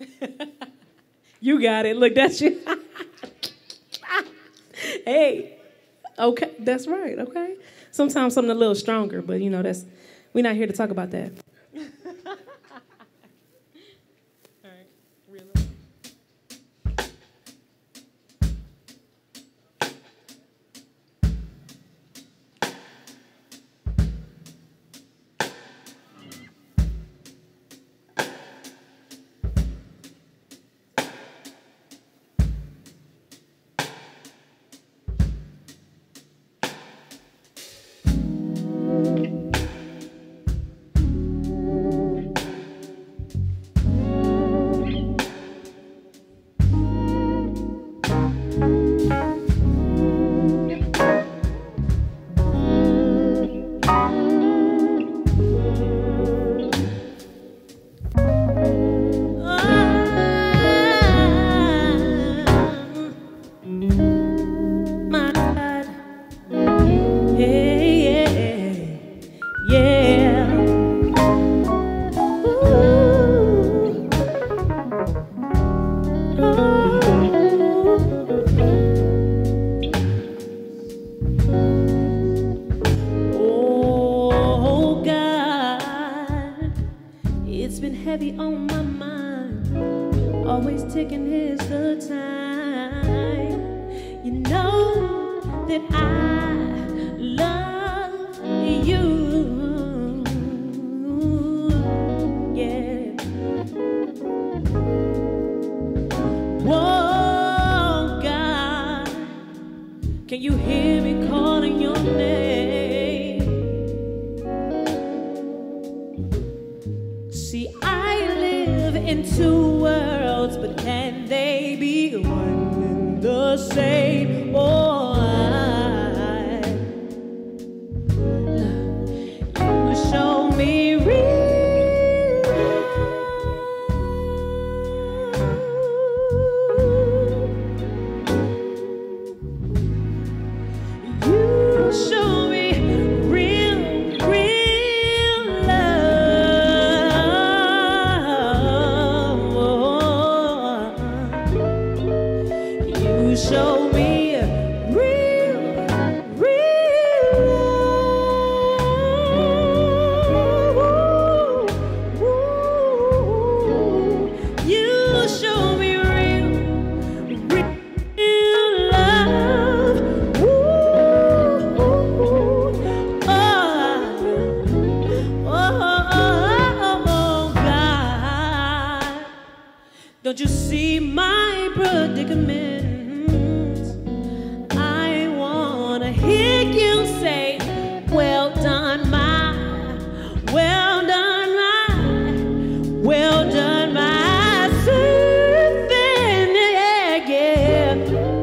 You got it. Look, that's you. Hey, okay, that's right, okay? Sometimes something a little stronger, but, you know, that's we're not here to talk about that. All right, real love. Don't you see my predicament? I wanna hear you say, well done, my, well done, my, well done, my servant, yeah, yeah.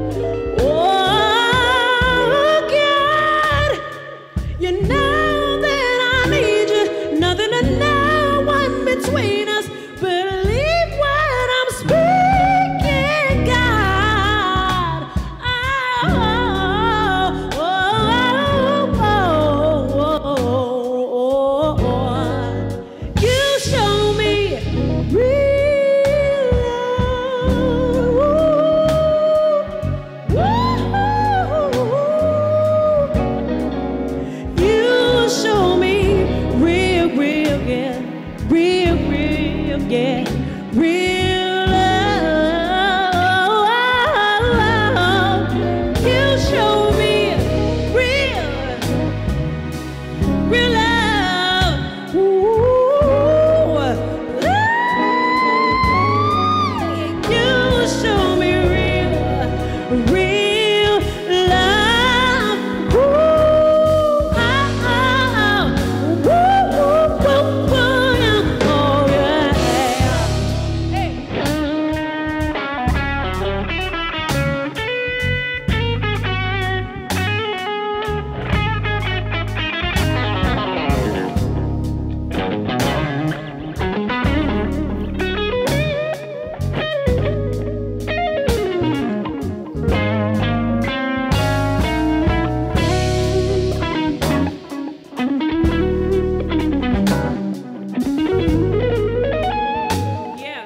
Oh, God, you know that I need you, nothing to know one between us, believe what I'm speaking, God. Oh, oh, oh, oh, yeah, yeah. Real love. You show me real, real love. Ooh, you show me real, real love. Ooh, ah, ah, ah. Woo, woo, woo, woo, oh yeah. Hey. Yeah.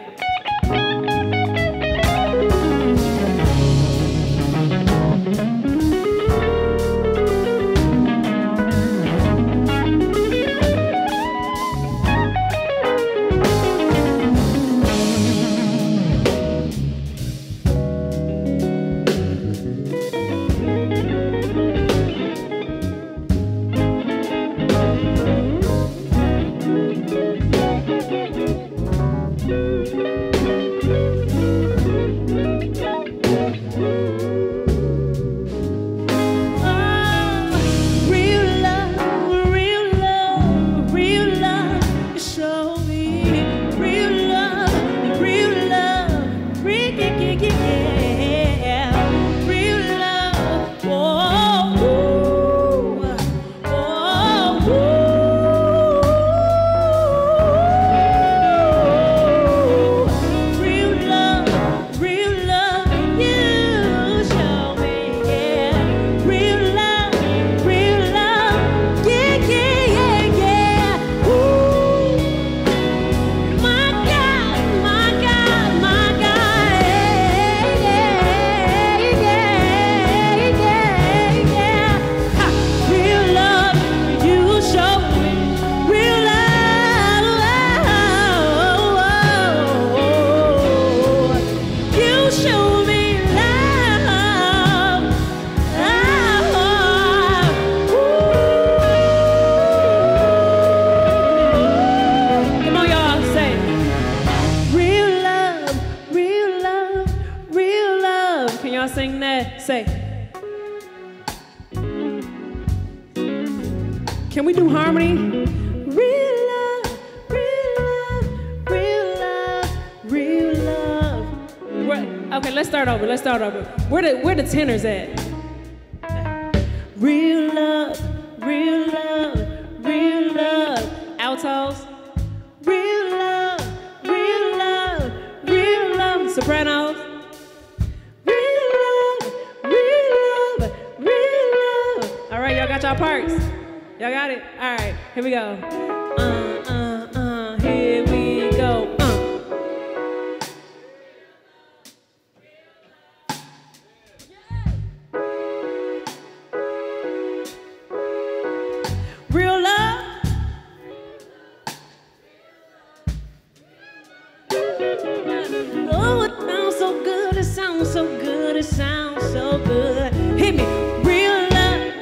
Oh, real love, real love, real love. Show me real love, real love, real yeah, yeah, yeah. Real love. Oh, ooh, oh, ooh. Real love, real love. You show me, yeah. Real love, real love. Yeah, yeah, yeah, yeah. Ooh. My God, my God, my God. Yeah, yeah, yeah, yeah. Ha. Real love, you show me real love. You show me love. Come on, y'all, say real love, real love, real love. Can y'all sing that? Say. Can we do harmony? Real love, real love, real love, real love. Where- okay, let's start over. Let's start over. Where the where the tenors at? Real love, real love, real love. Altos. Real love, real love, real love. Sopranos. Real love, real love, real love. All right, y'all got y'all parts. Y'all got it? All right, here we go. Uh, uh, uh, here we go. Uh. Real love. Oh, it sounds so good. It sounds so good. It sounds so good. Hit me. Real love.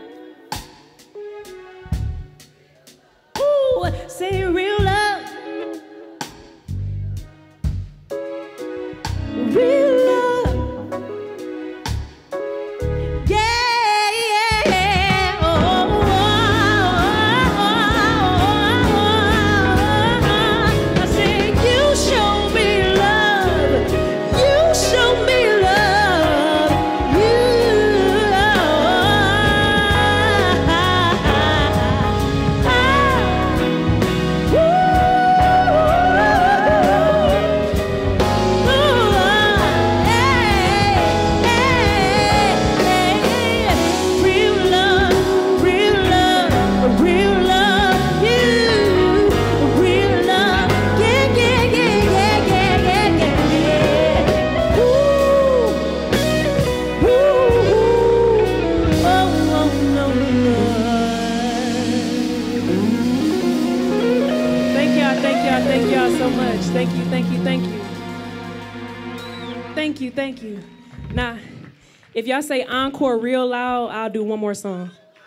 Ooh, say real love. Real love. Yeah, yeah, yeah. Oh, oh, oh, oh, oh. I say you show me love. You show me love. You guys so much. Thank you, thank you, thank you. Thank you, thank you. Now, if y'all say encore real loud, I'll do one more song.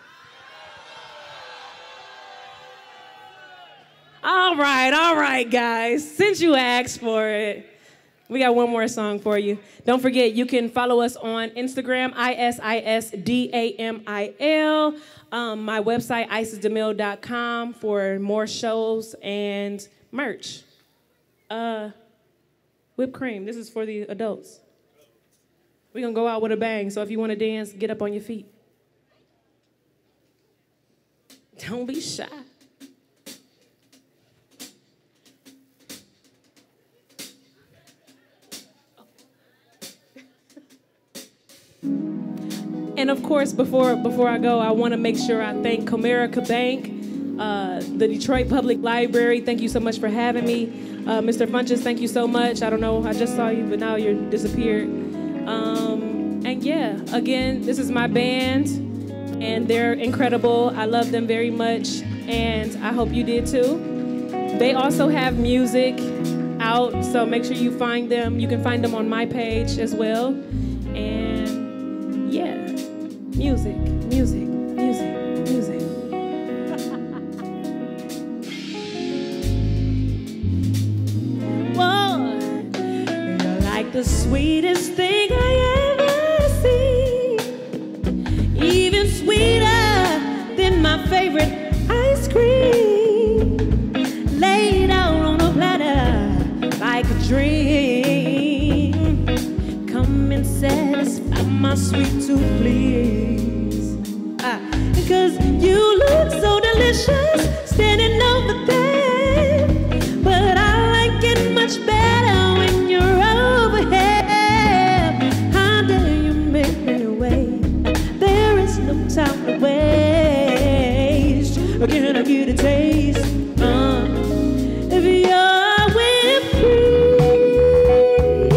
All right, all right, guys. Since you asked for it, we got one more song for you. Don't forget, you can follow us on Instagram, I S I S D A M I L. Um, my website, isis damil dot com, for more shows and merch. Uh, whipped cream. This is for the adults. We're going to go out with a bang, so if you want to dance, get up on your feet. Don't be shy. And of course, before before I go, I want to make sure I thank Comerica Bank, uh, the Detroit Public Library. Thank you so much for having me. Uh, Mister Funches, thank you so much. I don't know, I just saw you, but now you're disappeared. Um, and yeah, again, this is my band, and they're incredible. I love them very much, and I hope you did too. They also have music out, so make sure you find them. You can find them on my page as well. And yeah. Music, music, music, music. Whoa, you're like the sweetest thing I ever seen. Even sweeter than my favorite ice cream. Laid out on a platter like a dream. Come and satisfy my sweet tooth, please. Cause you look so delicious standing over there. But I like it much better when you're over here. How dare you make me wait? There is no time to waste. Can I get a taste uh, of your whipped cream?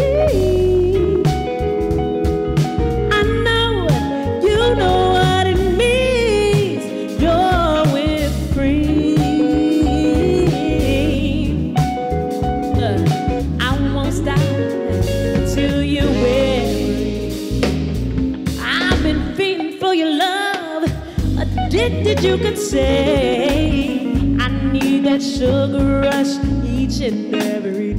I know, you know what it means. Your whipped cream. Uh, I won't stop until you win. I've been feeding for your love, addicted you could say. I need that sugar rush each and every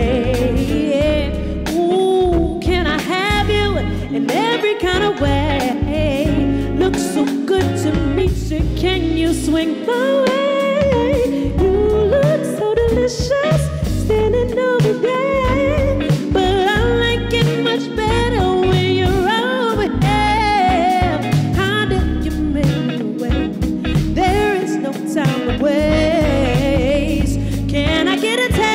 day. Ooh, can I have you in every kind of way? Looks so good to me, so can you swing my way? You look so delicious standing over there. But I like it much better when you're over here. How did you make me wait? There is no time to waste. Can I get a taste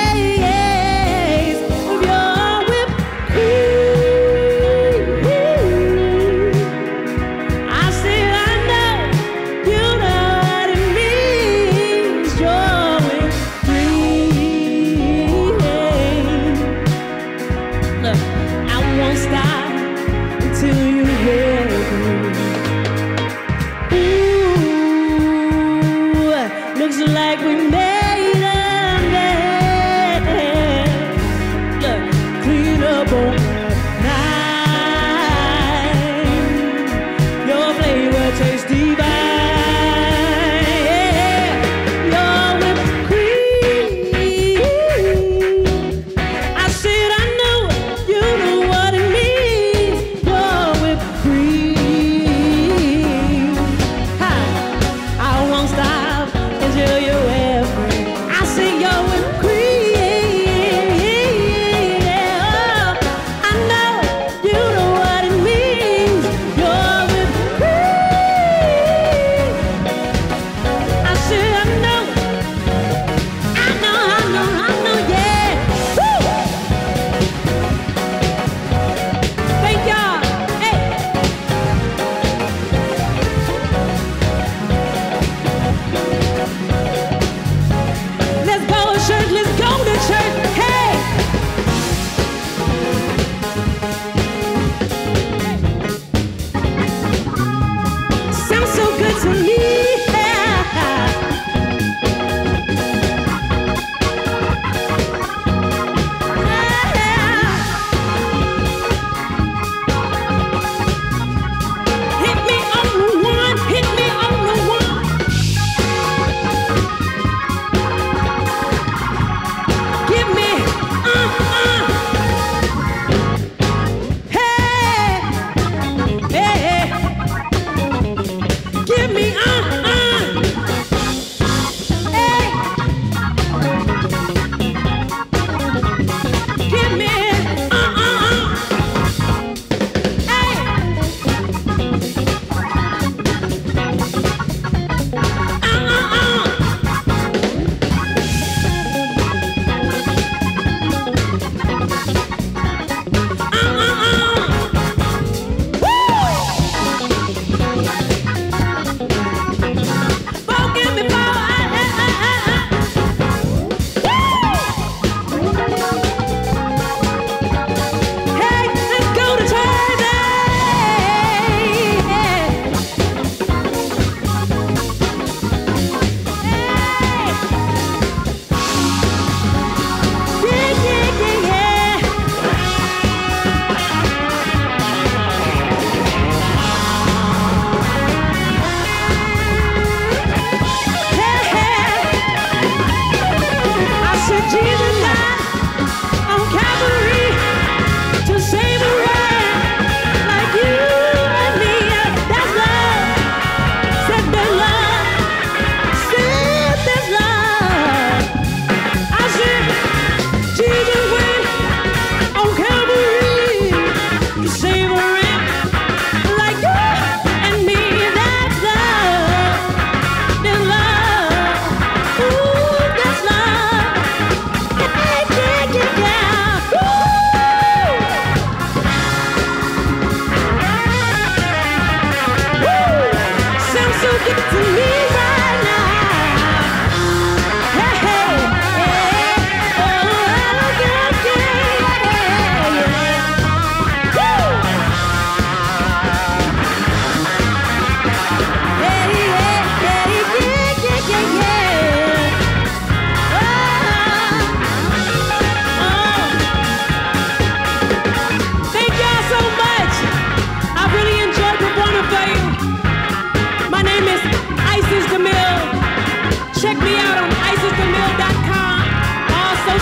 of your whipped cream? I said I know, you know what it means. Your whipped cream. Look, I won't stop until you ready. Ooh, looks like we made a mess.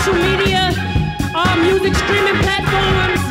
social media, all music streaming platforms.